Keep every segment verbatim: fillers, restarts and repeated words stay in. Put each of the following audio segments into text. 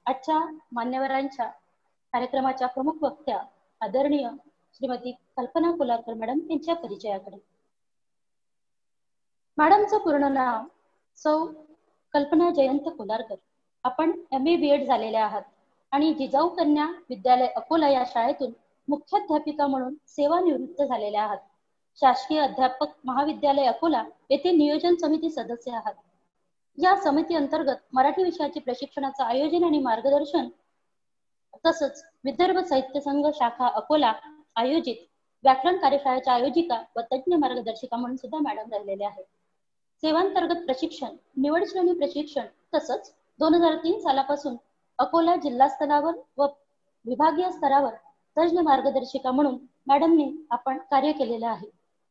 आजच्या मान्यवरांच्या कार्यक्रमाच्या प्रमुख वक्त्या आदरणीय श्रीमती कल्पना कोलारकर मॅडम यांच्या परिचयाकडे. मॅडमचं पूर्ण नाव सौ कल्पना जयंत कोलारकर. आपण एम ए बी एड झालेले आहात आणि जिजाऊ कन्या विद्यालय अकोला या शाळेतून मुख्याध्यापिका म्हणून सेवानिवृत्त झालेले आहात. शासकीय अध्यापक महाविद्यालय अकोला येथे नियोजन समिती सदस्य आहात. या समिती अंतर्गत मराठी विषयाचे प्रशिक्षणाचं आयोजन आणि मार्गदर्शन तसंच विदर्भ साहित्य संघ शाखा अकोला आयोजित व्याकरण कार्यशाळेच्या आयोजिका व तज्ञ मार्गदर्शिका म्हणून सुद्धा मॅडम राहिलेले आहेत. सेवांतर्गत प्रशिक्षण, निवड श्रेणी प्रशिक्षण तसंच दोन हजार तीन सालापासून अकोला जिल्हा स्तरावर व विभागीय स्तरावर तज्ञ मार्गदर्शिका म्हणून मॅडमने आपण कार्य केलेलं आहे.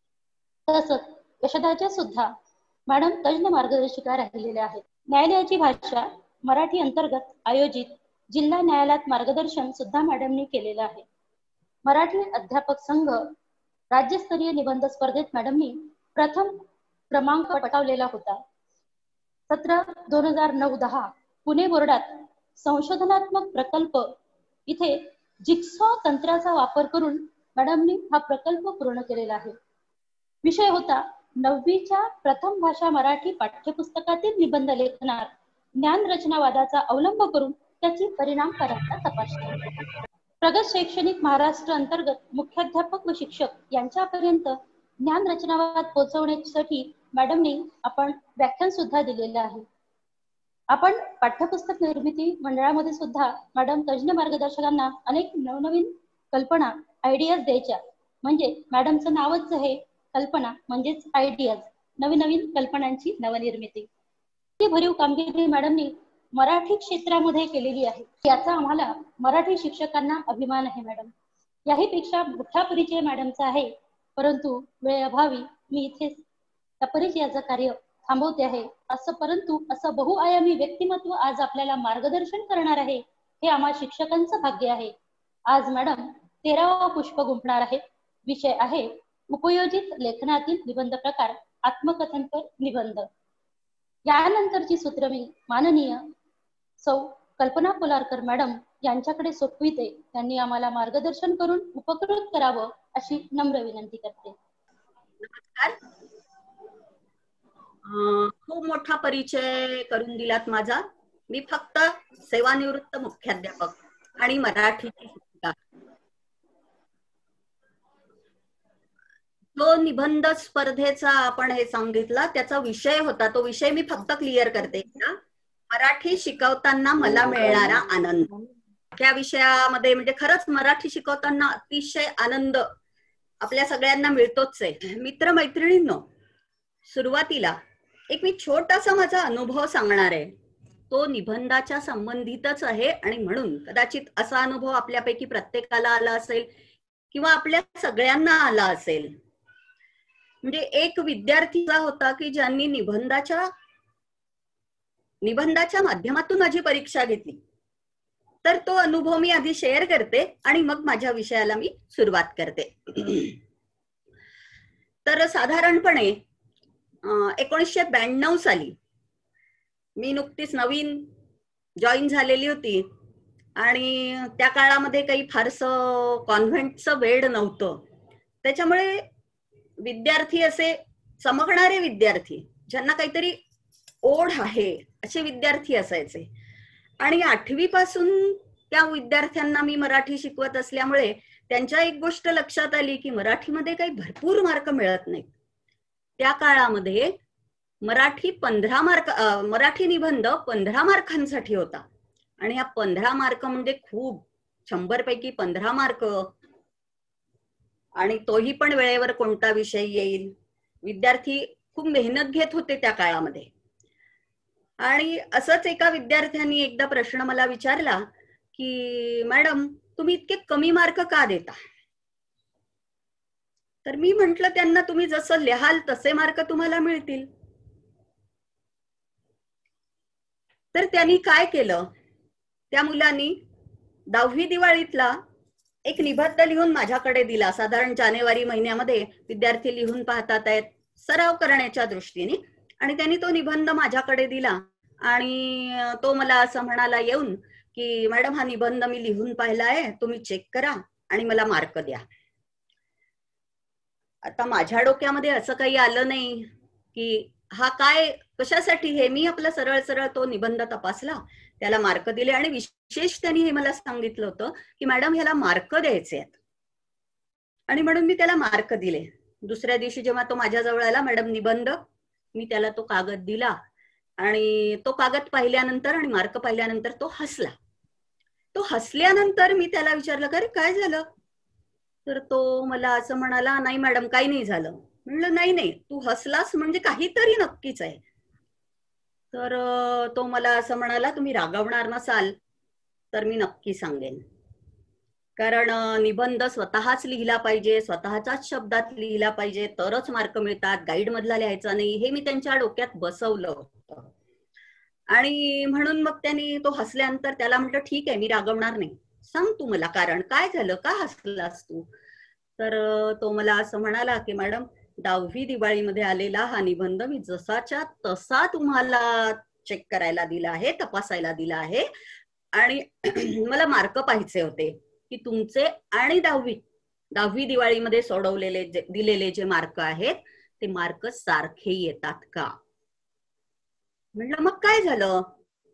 तसंच यशदाच्या सुद्धा मॅडम तज्ञ मार्गदर्शिका राहिलेल्या आहेत. न्यायालयाची भाषा मराठी अंतर्गत आयोजित जिल्हा न्यायालयात मार्गदर्शन सुद्धा मॅडमने केलेलं आहे. मराठी अध्यापक संघ राज्यस्तरीय निबंध स्पर्धेत मॅडमनी प्रथम क्रमांक पटकावलेला होता. सतरा दोन हजार नऊ दहा पुणे बोर्डात संशोधनात्मक प्रकल्प इथे जिक्सॉ तंत्राचा वापर करून मॅडमनी हा प्रकल्प पूर्ण केलेला आहे. विषय होता नववीच्या प्रथम भाषा मराठी पाठ्यपुस्तकातील निबंध लेखनात ज्ञान रचनावादाचा अवलंब करून त्याची परिणामकारकता तपासणी. प्रगत शैक्षणिक महाराष्ट्र अंतर्गत मुख्याध्यापक व शिक्षक यांच्यापर्यंत ज्ञान रचनावाद पोहोचवण्यासाठी मॅडमने आपण व्याख्यान सुद्धा दिलेलं आहे. आपण पाठ्यपुस्तक निर्मिती मंडळामध्ये सुद्धा मॅडम तज्ञ मार्गदर्शकांना अनेक नवनवीन कल्पना आयडियाज द्यायच्या. म्हणजे मॅडमचं नावच आहे कल्पना म्हणजेच आयडियाज, नवीन नवीन कल्पनांची नवनिर्मिती. ती भरीव कामगिरी मॅडमनी मराठी क्षेत्रामध्ये केलेली आहे. याचा आम्हाला मराठी शिक्षकांना अभिमान आहे मॅडम. याही पेक्षा मोठा परिचय मॅडमचा आहे, परंतु वेळेअभावी मी इथे त्या परिचयाचं कार्य थांबवते आहे. असं परंतु असं बहुआयामी व्यक्तिमत्व आज आपल्याला मार्गदर्शन करणार आहे हे आम्हा शिक्षकांचं भाग्य आहे. आज मॅडम तेरावा पुष्प गुंफणार आहेत. विषय आहे उपयोजित लेखनातील निबंध प्रकार आत्मकथनपर निबंध. यानंतरची सूत्र मी माननीय सौ कल्पना कोलारकर मॅडम यांच्याकडे सोपविते. त्यांनी आम्हाला मार्गदर्शन करून उपकृत करावं अशी नम्र विनंती करते. नमस्कार. खूप मोठा परिचय करून दिलात माझा. मी फक्त सेवानिवृत्त मुख्याध्यापक आणि मराठीची शिक्षिका. जो निबंध स्पर्धेचा आपण हे सांगितला त्याचा विषय होता, तो विषय मी फक्त क्लिअर करते. मराठी शिकवताना मला मिळणारा आनंद. त्या विषयामध्ये म्हणजे खरंच मराठी शिकवताना अतिशय आनंद आपल्या सगळ्यांना मिळतोच आहे. मित्र मैत्रिणींनो, सुरुवातीला एक मी छोटासा माझा अनुभव सांगणार आहे. तो निबंधाच्या संबंधितच आहे आणि म्हणून कदाचित असा अनुभव आपल्यापैकी प्रत्येकाला आला असेल किंवा आपल्या सगळ्यांना आला असेल. म्हणजे एक विद्यार्थीचा होता की ज्यांनी निबंधाच्या निबंधाच्या माध्यमातून माझी परीक्षा घेतली. तर तो अनुभव मी आधी शेअर करते आणि मग माझ्या विषयाला मी सुरुवात करते. तर साधारणपणे एकोणीसशे ब्याण्णव साली मी नुकतीच नवीन जॉईन झालेली होती आणि त्या काळामध्ये काही फारसं कॉन्व्हेंटचं वेड नव्हतं. त्याच्यामुळे विद्यार्थी असे चमकणारे विद्यार्थी, ज्यांना काहीतरी ओढ आहे असे विद्यार्थी असायचे. आणि आठवी पासून त्या विद्यार्थ्यांना मी मराठी शिकवत असल्यामुळे त्यांच्या एक गोष्ट लक्षात आली की मराठीमध्ये काही भरपूर मार्क मिळत नाहीत. त्या काळामध्ये मराठी पंधरा मार्क मराठी निबंध पंधरा मार्कांसाठी होता आणि हा पंधरा मार्क म्हणजे खूप, शंभर पैकी पंधरा मार्क, आणि तोही पण वेळेवर कोणता विषय येईल. विद्यार्थी खूप मेहनत घेत होते त्या काळामध्ये. आणि असंच एका विद्यार्थ्यांनी एकदा प्रश्न मला विचारला की मॅडम तुम्ही इतके कमी मार्क का देता? तर मी म्हंटल त्यांना, तुम्ही जसं लिहाल तसे मार्क तुम्हाला मिळतील. तर त्यांनी काय केलं, त्या मुलांनी दहावी दिवाळीतला एक निबंध लिहून माझ्याकडे दिला. साधारण जानेवारी महिन्यामध्ये विद्यार्थी लिहून पाहतात आहेत सराव करण्याच्या दृष्टीने, आणि त्यांनी तो निबंध माझ्याकडे दिला आणि तो मला असं म्हणाला येऊन की मॅडम हा निबंध मी लिहून पाहिलाय, तुम्ही चेक करा आणि मला मार्क द्या. आता माझ्या डोक्यामध्ये असं काही आलं नाही की हा काय कशासाठी, हे मी आपला सरळ सरळ तो निबंध तपासला, त्याला मार्क दिले आणि विशेष त्यांनी हे मला सांगितलं होतं की मॅडम ह्याला मार्क द्यायचे आहेत आणि म्हणून मी त्याला मार्क दिले. दुसऱ्या दिवशी जेव्हा तो माझ्या जवळ आला, मॅडम निबंध, मी त्याला तो कागद दिला आणि तो कागद पाहिल्यानंतर आणि मार्क पाहिल्यानंतर तो हसला. तो हसल्यानंतर मी त्याला विचारलं का रे काय झालं, तर तो मला असं म्हणाला, नाही मॅडम काही नाही झालं. म्हणलं नाही नाही तू हसलास म्हणजे काहीतरी नक्कीच आहे. तर तो मला असं म्हणाला, तुम्ही रागवणार नसाल तर मी नक्की सांगेन, कारण निबंध स्वतःच लिहिला पाहिजे, स्वतःच्याच शब्दात लिहिला पाहिजे, तरच मार्क मिळतात, गाईड मधला लिहायचा नाही, हे मी त्यांच्या डोक्यात बसवलं होतं. आणि म्हणून मग त्यांनी तो हसल्यानंतर त्याला म्हटलं ठीक आहे मी रागवणार नाही, सांग तू मला कारण काय झालं, का हसलास तू. तर तो मला असं म्हणाला की मॅडम दहावी दिवाळीमध्ये आलेला हा निबंध मी जसाच्या तसा तुम्हाला चेक करायला दिला आहे, तपासायला दिला आहे आणि मला मार्क पाहिजे होते की तुमचे आणि दहावी दहावी दिवाळीमध्ये सोडवलेले दिलेले जे मार्क आहेत ते मार्क सारखे येतात का. म्हटलं मग काय झालं,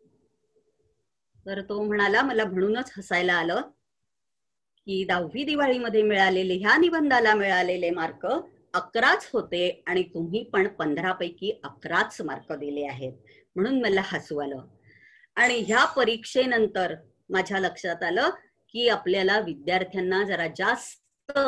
तर तो म्हणाला मला म्हणूनच हसायला आलं की दहावी दिवाळीमध्ये मिळालेले ह्या निबंधाला मिळालेले मार्क अकराच होते आणि तुम्ही पण पंधरा पैकी अकराच मार्क दिले आहेत, म्हणून मला हसू आलं. आणि ह्या परीक्षेनंतर माझ्या लक्षात आलं की आपल्याला विद्यार्थ्यांना जरा जास्त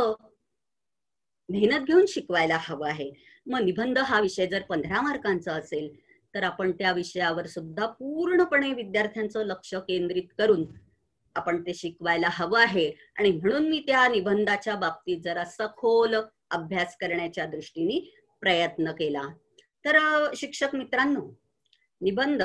मेहनत घेऊन शिकवायला हवं आहे. मग निबंध हा विषय जर पंधरा मार्कांचा असेल तर आपण त्या विषयावर सुद्धा पूर्णपणे विद्यार्थ्यांचं लक्ष केंद्रित करून आपण ते शिकवायला हवं आहे. आणि म्हणून मी त्या निबंधाच्या बाबतीत जरा सखोल अभ्यास करण्याच्या दृष्टीने प्रयत्न केला. तर शिक्षक मित्रांनो, निबंध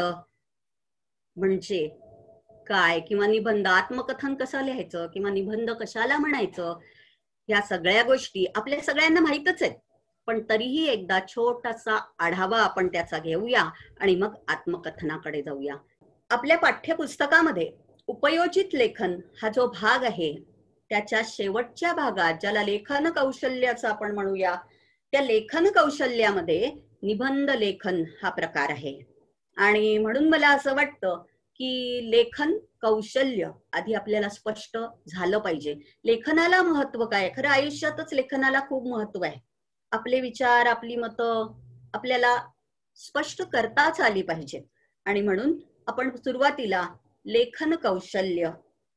म्हणजे काय किंवा निबंध आत्मकथन कसं लिहायचं किंवा निबंध कशाला म्हणायचं, या सगळ्या गोष्टी आपल्या सगळ्यांना माहीतच आहेत, पण तरीही एकदा छोटासा आढावा आपण त्याचा घेऊया आणि मग आत्मकथनाकडे जाऊया. आपल्या पाठ्यपुस्तकामध्ये उपयोजित लेखन हा जो भाग आहे त्याच्या शेवटच्या भागात, ज्याला लेखन कौशल्याचं आपण म्हणूया, त्या लेखन कौशल्यामध्ये निबंध लेखन हा प्रकार आहे. आणि म्हणून मला असं वाटतं की लेखन कौशल्य आधी आपल्याला स्पष्ट झालं पाहिजे. लेखनाला महत्व काय, खरं आयुष्यातच लेखनाला खूप महत्व आहे. आपले विचार, आपली मतं आपल्याला स्पष्ट करताच आली पाहिजेत आणि म्हणून आपण सुरुवातीला लेखन कौशल्य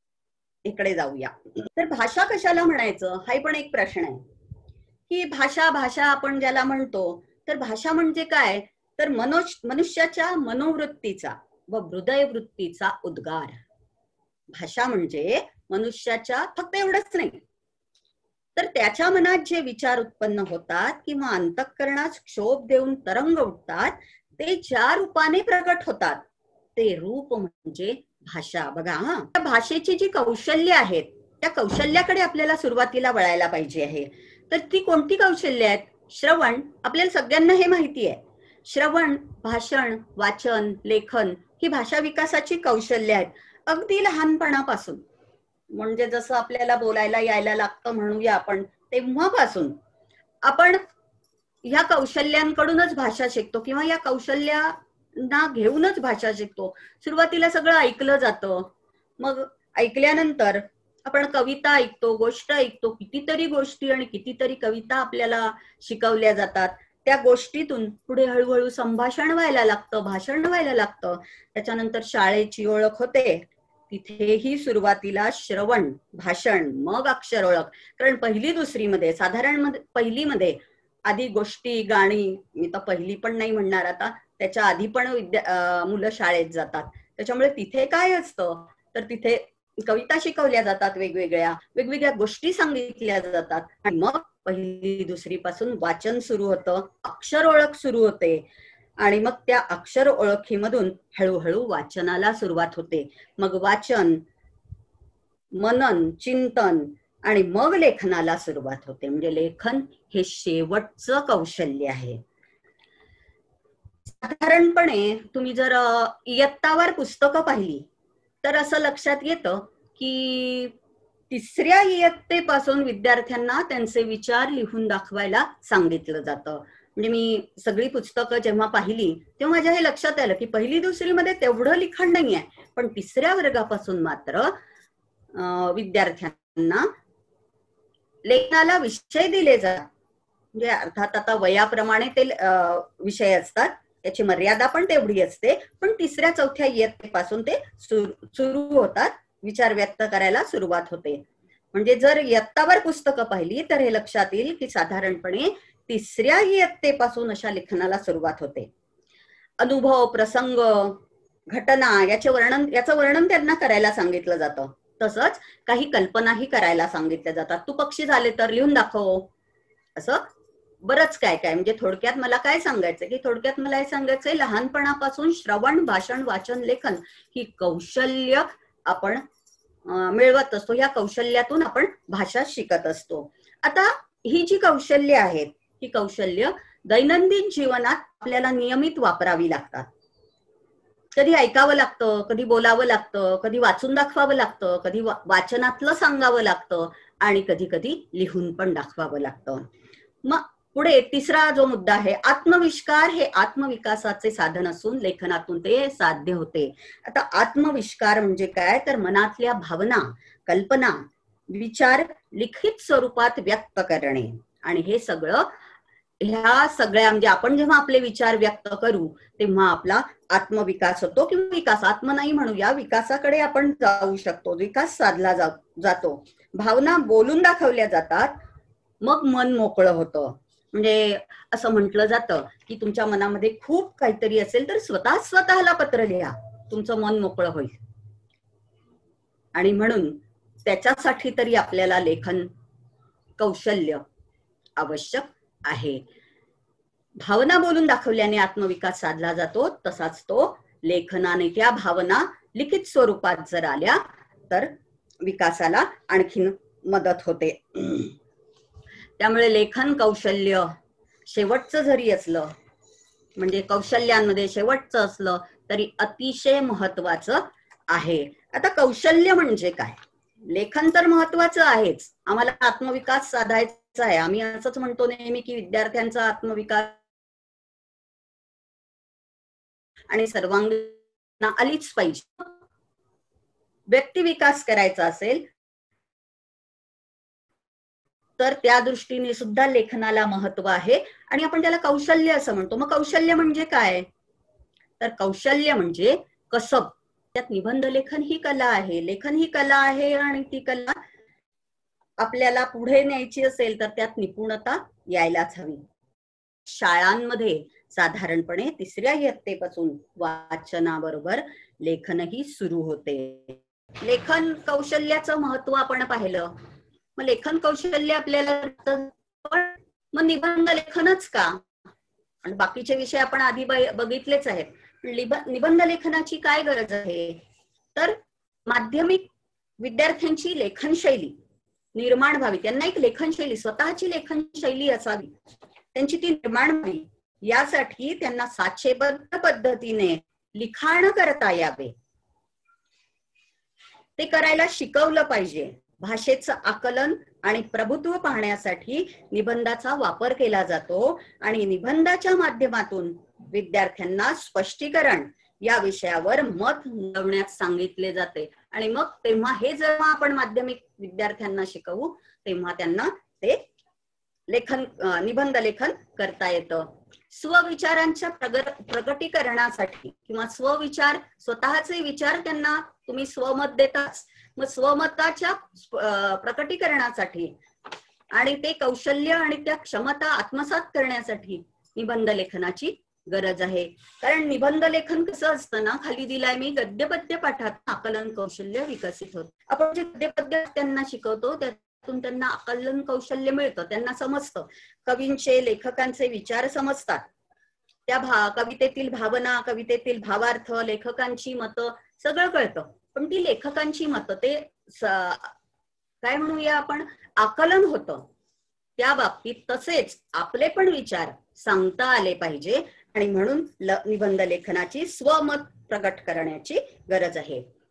इकडे जाऊया. तर भाषा कशाला म्हणायचं हा पण एक प्रश्न आहे की भाषा भाषा आपण ज्याला म्हणतो, तर भाषा म्हणजे काय, तर मनुष्य मनुष्याच्या मनोवृत्तीचा व हृदयवृत्तीचा उद्गार. भाषा म्हणजे मनुष्याच्या फक्त एवढंच नाही, तर त्याच्या मनात जे विचार उत्पन्न होतात किंवा अंतःकरणात क्षोभ देऊन तरंग उठतात, ते ज्या रूपाने प्रकट होतात ते रूप म्हणजे भाषा. बघा हा, भाषेची जी कौशल्य आहेत त्या कौशल्याकडे आपल्याला सुरुवातीला वळायला पाहिजे आहे. तर ती कोणती कौशल्य आहेत? श्रवण, आपल्याला सगळ्यांना हे माहिती आहे, श्रवण, भाषण, वाचन, लेखन ही भाषा विकासाची कौशल्य आहेत. अगदी लहानपणापासून, म्हणजे जसं आपल्याला बोलायला यायला लागतं म्हणूया आपण, तेव्हापासून आपण ह्या कौशल्यांकडूनच भाषा शिकतो किंवा या कौशल्यांना घेऊनच भाषा शिकतो. सुरुवातीला सगळं ऐकलं जातं, मग ऐकल्यानंतर आपण कविता ऐकतो, गोष्ट ऐकतो, कितीतरी गोष्टी आणि कितीतरी कविता आपल्याला शिकवल्या जातात. त्या गोष्टीतून पुढे हळूहळू संभाषण व्हायला लागतं, भाषण व्हायला लागतं. त्याच्यानंतर शाळेची ओळख होते, तिथेही सुरुवातीला श्रवण, भाषण, मग अक्षर ओळख. कारण पहिली दुसरी मध्ये, साधारण पहिलीमध्ये आधी गोष्टी, गाणी, मी तर पहिली पण नाही म्हणणार आता, त्याच्या आधी पण विद्या मुलं शाळेत जातात. त्याच्यामुळे तिथे काय असतं, तर तिथे कविता शिकवल्या जातात, वेगवेगळ्या वेगवेगळ्या गोष्टी सांगितल्या जातात आणि मग पहिली दुसरी पासून वाचन सुरू होतं, अक्षर ओळख सुरू होते आणि मग त्या अक्षर ओळखीमधून हळूहळू वाचनाला सुरुवात होते. मग वाचन, मनन, चिंतन आणि मग लेखनाला सुरुवात होते. म्हणजे लेखन हे शेवटचं कौशल्य आहे. साधारणपणे तुम्ही जर इयत्तावर पुस्तकं पाहिली तर असं लक्षात येतं की तिसऱ्या इयत्तेपासून विद्यार्थ्यांना त्यांचे विचार लिहून दाखवायला सांगितलं जातं. म्हणजे मी सगळी पुस्तकं जेव्हा पाहिली तेव्हा माझ्या हे लक्षात आलं की पहिली दुसरीमध्ये तेवढं लिखाण नाही आहे, पण तिसऱ्या वर्गापासून मात्र विद्यार्थ्यांना लेखनाला विषय दिले जातात. म्हणजे अर्थात आता वयाप्रमाणे ते विषय असतात, त्याची मर्यादा पण तेवढी असते, पण तिसऱ्या चौथ्या इयत्तेपासून ते सुरू होतात, विचार व्यक्त करायला सुरुवात होते. म्हणजे जर इयत्तावर पुस्तकं पाहिली तर हे लक्षात येईल की साधारणपणे तिसऱ्या इयत्तेपासून अशा लेखनाला सुरुवात होते. अनुभव, प्रसंग, घटना याचे वर्णन याचं वर्णन त्यांना करायला सांगितलं जातं. तसंच काही कल्पनाही करायला सांगितल्या जातात. तू पक्षी झाले तर लिहून दाखव, असं बरंच काय काय. म्हणजे थोडक्यात मला काय सांगायचं की थोडक्यात मला हे सांगायचंय, लहानपणापासून श्रवण, भाषण, वाचन, लेखन ही कौशल्य आपण मिळवत असतो. या कौशल्यातून आपण भाषा शिकत असतो. आता ही जी कौशल्य आहेत ही कौशल्य दैनंदिन जीवनात आपल्याला नियमित वापरावी लागतात. कधी ऐकावं लागतं, कधी बोलावं लागतं, कधी वाचून दाखवावं लागतं, कधी वाचनातलं सांगावं लागतं आणि कधी कधी लिहून पण दाखवावं लागतं. मग पुढे तिसरा जो मुद्दा आहे, आत्मविष्कार हे आत्मविकासाचे साधन असून लेखनातून ते साध्य होते. आता आत्मविष्कार म्हणजे काय, तर मनातल्या भावना, कल्पना, विचार लिखित स्वरूपात व्यक्त करणे. आणि हे सगळं ह्या सगळ्या म्हणजे आपण जेव्हा आपले विचार व्यक्त करू तेव्हा आपला आत्मविकास होतो, किंवा विकास, आत्म नाही म्हणूया, विकासाकडे आपण जाऊ शकतो, विकास साधला जातो. भावना बोलून दाखवल्या जातात, मग मन मोकळं होतं. म्हणजे असं म्हटलं जातं की तुमच्या मनामध्ये खूप काहीतरी असेल तर स्वतः स्वतःला पत्र लिहा, तुमचं मन मोकळं होईल. आणि म्हणून त्याच्यासाठी तरी आपल्याला लेखन कौशल्य आवश्यक आहे. भावना बोलून दाखवल्याने आत्मविकास साधला जातो, तसाच तो लेखनाने त्या भावना लिखित स्वरूपात जर आल्या तर विकासाला आणखीन मदत होते. त्यामुळे लेखन कौशल्य शेवटचं जरी असलं, म्हणजे कौशल्यांमध्ये शेवटचं असलं तरी अतिशय महत्वाचं आहे. आता कौशल्य म्हणजे काय, लेखन तर महत्वाचं आहेच, आम्हाला आत्मविकास साधायचा आहे. आम्ही असंच म्हणतो नेहमी की विद्यार्थ्यांचा आत्मविकास आणि सर्वांगीण आलीच पाहिजे. व्यक्तिविकास करायचा असेल तर त्या दृष्टीने सुद्धा लेखनाला महत्व आहे आणि आपण त्याला कौशल्य असं म्हणतो. मग कौशल्य म्हणजे काय, तर कौशल्य म्हणजे कसब. त्यात निबंध लेखन ही कला आहे, लेखन ही कला आहे आणि ती कला आपल्याला पुढे न्यायची असेल तर त्यात निपुणता यायलाच हवी. शाळांमध्ये साधारणपणे तिसऱ्या इयत्तेपासून वाचनाबरोबर लेखनही सुरू होते. लेखन कौशल्याचं महत्व आपण पाहिलं, मग लेखन कौशल्य आपल्याला पण मग निबंध लेखनच का, आणि बाकीचे विषय आपण आधी बघितलेच आहेत. निबंध लेखनाची काय गरज आहे, तर माध्यमिक विद्यार्थ्यांची लेखन शैली निर्माण व्हावी, त्यांना एक लेखन शैली, स्वतःची लेखन शैली असावी, त्यांची ती निर्माण व्हावी, यासाठी त्यांना साचेबद्ध पद्धतीने लिखाण करता यावे, ते करायला शिकवलं पाहिजे. भाषेचं आकलन आणि प्रभुत्व पाहण्यासाठी निबंधाचा वापर केला जातो आणि निबंधाच्या माध्यमातून विद्यार्थ्यांना स्पष्टीकरण या विषयावर मत नोंदवण्यास सांगितले जाते. आणि मग तेव्हा हे जेव्हा आपण माध्यमिक विद्यार्थ्यांना शिकवू तेव्हा त्यांना ते लेखन निबंध लेखन करता येतं. स्वविचारांच्या प्रकटीकरणासाठी किंवा स्वविचार, स्वतःचे विचार त्यांना तुम्ही स्वमत देताच, मग स्वमताच्या प्रकटीकरणासाठी आणि ते कौशल्य आणि त्या क्षमता आत्मसात करण्यासाठी निबंध लेखनाची गरज आहे. कारण निबंध लेखन कसं असतं ना, खाली दिलाय मी, गद्यपद्य पाठात आकलन कौशल्य विकसित होत. आपण जे गद्यपद्य त्यांना शिकवतो त्यातून त्यांना आकलन कौशल्य मिळतं, त्यांना समजतं, कवींचे लेखकांचे विचार समजतात, त्या भा कवितेतील भावना, कवितेतील भावार्थ, लेखकांची मतं सगळं कळतं. पण ती लेखकांची मतं ते काय म्हणूया आपण आकलन होतं त्या बाबतीत, तसेच आपले पण विचार सांगता आले पाहिजे आणि म्हणून निबंध लेखनाची स्वमत प्रकट करण्याची गरज आहे.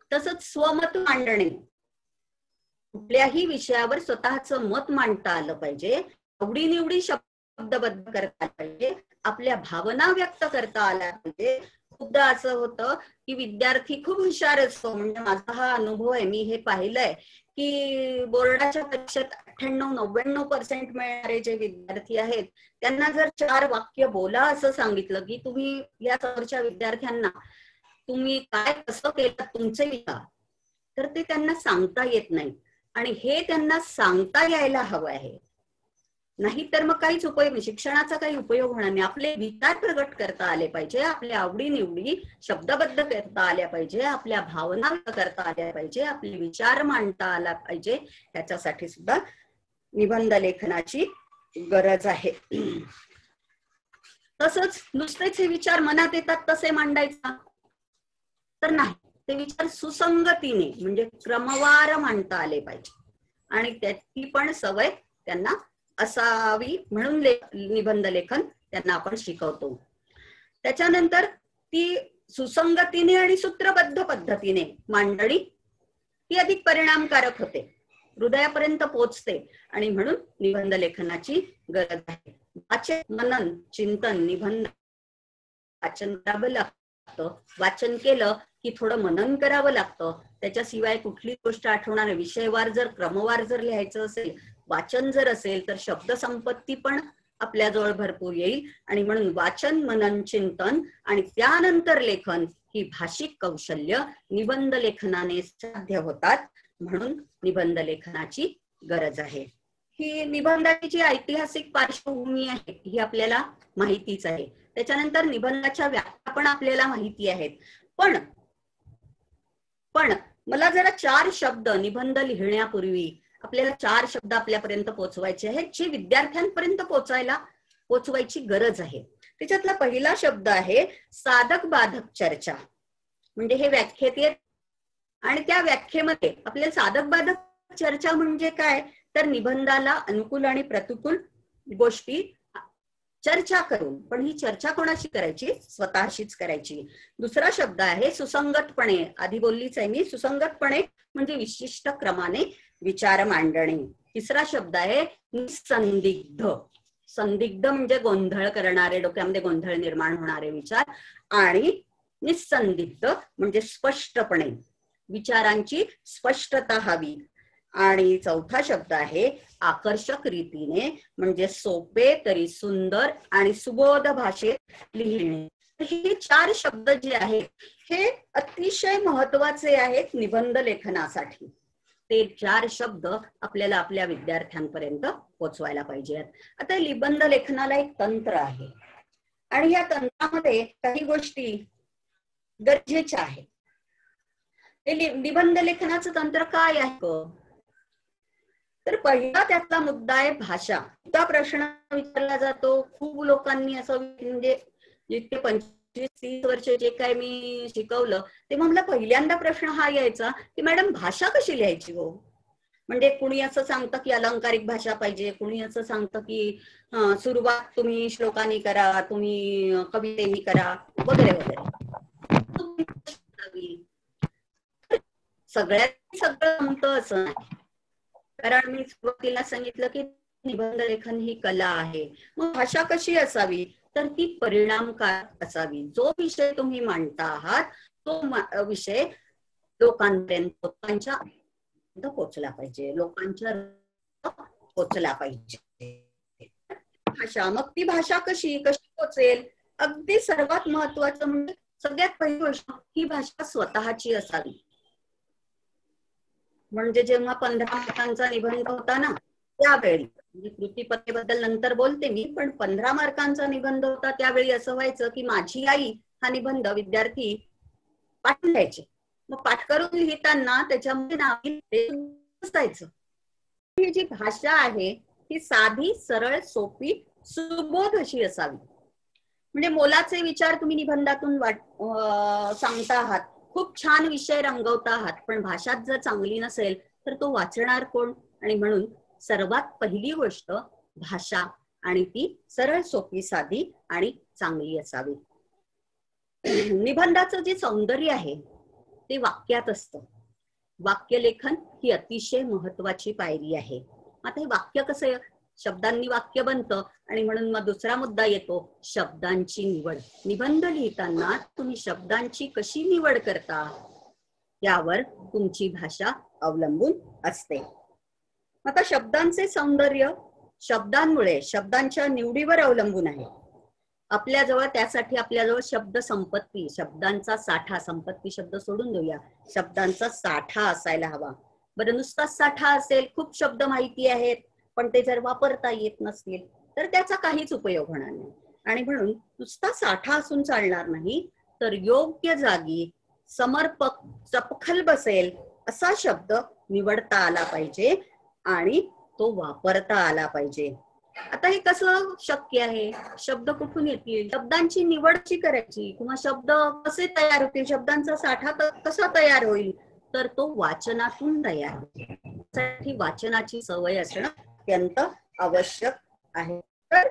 तसंच स्वमत मांडणे, कुठल्याही विषयावर स्वतःचं मत मांडता आलं पाहिजे, आवडीनिवडी शब्दबद्ध करता आलं पाहिजे, आपल्या भावना व्यक्त करता आल्या पाहिजे. खूपदा असं होतं की विद्यार्थी खूप हुशार असतो, म्हणजे माझा हा अनुभव आहे, मी हे पाहिलंय की बोर्डाच्या परीक्षेत अठ्ठ्याण्णव नव्याण्णव पर्सेंट मिळणारे जे विद्यार्थी आहेत त्यांना जर चार वाक्य बोला असं सांगितलं की तुम्ही या समोरच्या विद्यार्थ्यांना तुम्ही काय कसं केलं तुमचे विचार, तर ते त्यांना सांगता येत नाही. आणि हे त्यांना सांगता यायला हवं आहे, नाही तर मग काहीच उपयोग नाही, शिक्षणाचा काही उपयोग होणार नाही. आपले विचार प्रगट करता आले पाहिजे, आपल्या आवडीनिवडी शब्दबद्ध करता आल्या पाहिजे, आपल्या भावना व्यक्त करता आल्या पाहिजे, आपले विचार मांडता आला पाहिजे. त्याच्यासाठी सुद्धा निबंध लेखनाची गरज आहे. तसंच नुसतेच हे विचार मनात येतात तसे मांडायचा तर नाही, ते विचार सुसंगतीने म्हणजे क्रमवार मांडता आले पाहिजे आणि त्याची पण सवय त्यांना असावी, म्हणून निबंध लेखन त्यांना आपण शिकवतो. त्याच्यानंतर ती सुसंगतीने आणि सूत्रबद्ध पद्धतीने मांडणी ही अधिक परिणामकारक होते, हृदयापर्यंत पोहोचते आणि म्हणून निबंध लेखनाची गरज आहे. वाचन, मनन, चिंतन, निबंध वाचन करावं लागतं, वाचन केलं की थोडं मनन करावं लागतं, त्याच्याशिवाय कुठली गोष्ट आठवणार नाही. विषयवार जर क्रमवार जर लिहायचं असेल, वाचन जर असेल तर शब्द संपत्ती पण आपल्याजवळ भरपूर येईल आणि म्हणून वाचन, मनन, चिंतन आणि त्यानंतर लेखन ही भाषिक कौशल्य निबंध लेखनाने साध्य होतात, म्हणून निबंध लेखनाची गरज आहे. ही निबंधाची जी ऐतिहासिक पार्श्वभूमी आहे ही आपल्याला माहितीच आहे. त्याच्यानंतर निबंधाच्या व्याख्या पण आपल्याला माहिती आहेत. पण पण मला जरा चार शब्द निबंध लिहिण्यापूर्वी आपल्याला चार शब्द आपल्यापर्यंत पोहोचवायचे आहेत, जे विद्यार्थ्यांपर्यंत पोहोचायला पोहोचवायची गरज आहे. त्याच्यातला पहिला शब्द आहे साधक बाधक चर्चा. म्हणजे हे व्याख्येत येत आणि त्या व्याख्येमध्ये आपल्याला साधक बाधक चर्चा म्हणजे काय, तर निबंधाला अनुकूल आणि प्रतिकूल गोष्टी चर्चा करून, पण ही चर्चा कोणाशी करायची, स्वतःशीच करायची. दुसरा शब्द आहे सुसंगतपणे, आधी बोललीच आहे मी, सुसंगतपणे म्हणजे विशिष्ट क्रमाने विचार मांडणे. तिसरा शब्द आहे निसंदिग्ध, संदिग्ध म्हणजे गोंधळ करणारे, डोक्यामध्ये गोंधळ निर्माण होणारे विचार, आणि निसंदिग्ध म्हणजे स्पष्टपणे, विचारांची स्पष्टता हवी. आणि चौथा शब्द आहे आकर्षक रीतीने, म्हणजे सोपे तरी सुंदर आणि सुबोध भाषेत लिहिणे. हे चार शब्द जे आहेत हे अतिशय महत्वाचे आहेत निबंध लेखनासाठी. ते चार शब्द आपल्याला आपल्या विद्यार्थ्यांपर्यंत पोहोचवायला पाहिजेत. आता निबंध लेखनाला एक तंत्र आहे आणि या तंत्रामध्ये काही गोष्टी गरजेच्या आहेत. निबंध लेखनाचं तंत्र काय आहे, तर पहिला त्यातला मुद्दा आहे भाषा. हा प्रश्न विचारला जातो, खूप लोकांनी असं, म्हणजे जितके पंचवीस तीस वर्ष जे काय मी शिकवलं तेव्हा मला पहिल्यांदा प्रश्न हा यायचा की मॅडम भाषा कशी लिहायची हो. म्हणजे कुणी असं सांगतं की अलंकारिक भाषा पाहिजे, कुणी असं सांगतं की सुरुवात तुम्ही श्लोकानी करा, तुम्ही कवितेनी करा, वगैरे वगैरे. सगळ्यात सगळं जमतं असं नाही, कारण मी सुरुवातीला सांगितलं की निबंध लेखन ही कला आहे. मग भाषा कशी असावी, तर ती परिणामकारक असावी. जो विषय तुम्ही मांडता आहात तो विषय लोकांपर्यंत, लोकांच्या पोचला पाहिजे, लोकांच्या पोचला पाहिजे. भाषा, मग ती भाषा कशी कशी पोचेल, अगदी सर्वात महत्वाचं म्हणजे सगळ्यात पहिली गोष्ट ही भाषा स्वतःची असावी. म्हणजे जेव्हा पंधरा मार्कांचा निबंध होता ना त्यावेळी, म्हणजे कृतीपत्रेबद्दल नंतर बोलते मी, पण पंधरा मार्कांचा निबंध होता त्यावेळी असं व्हायचं की माझी आई हा निबंध विद्यार्थी पाठ लिहायचे. मग पाठ करून लिहिताना त्याच्यामध्ये नावायचं. ही जी भाषा आहे ही साधी, सरळ, सोपी, सुबोध अशी असावी. म्हणजे मोलाचे विचार तुम्ही निबंधातून वाट सांगता आहात, खूप छान विषय रंगवता आहात, पण भाषाच जर चांगली नसेल तर तो वाचणार कोण. आणि म्हणून सर्वात पहिली गोष्ट भाषा, आणि ती सरळ, सोपी, साधी आणि चांगली असावी. निबंधाचं जे सौंदर्य आहे ते वाक्यात असतं. वाक्यलेखन ही अतिशय महत्वाची पायरी आहे. आता हे वाक्य कसं शब्दांनी वाक्य बनतं आणि म्हणून मग दुसरा मुद्दा येतो शब्दांची निवड. निबंध लिहिताना तुम्ही शब्दांची कशी निवड करता यावर तुमची भाषा अवलंबून असते. आता शब्दांचे सौंदर्य शब्दांमुळे शब्दांच्या निवडीवर अवलंबून आहे. आपल्याजवळ त्यासाठी आपल्याजवळ शब्द संपत्ती, शब्दांचा साठा, संपत्ती शब्द सोडून देऊया, शब्दांचा साठा असायला हवा. बरं नुसताच साठा असेल, खूप शब्द माहिती आहेत पण ते जर वापरता येत नसतील तर त्याचा काहीच उपयोग होणार नाही. आणि म्हणून नुसता साठा असून चालणार नाही, तर योग्य जागी समर्पक चपखल बसेल असा शब्द निवडता आला पाहिजे आणि तो वापरता आला पाहिजे. आता हे कसं शक्य आहे? शब्द कुठून येतील? शब्दांची निवड कशी करायची किंवा शब्द कसे तयार होतील, शब्दांचा साठा कसा तयार होईल, तर तो वाचनातून तयार होईल. त्यासाठी वाचनाची सवय असणं अत्यंत आवश्यक आहे. तर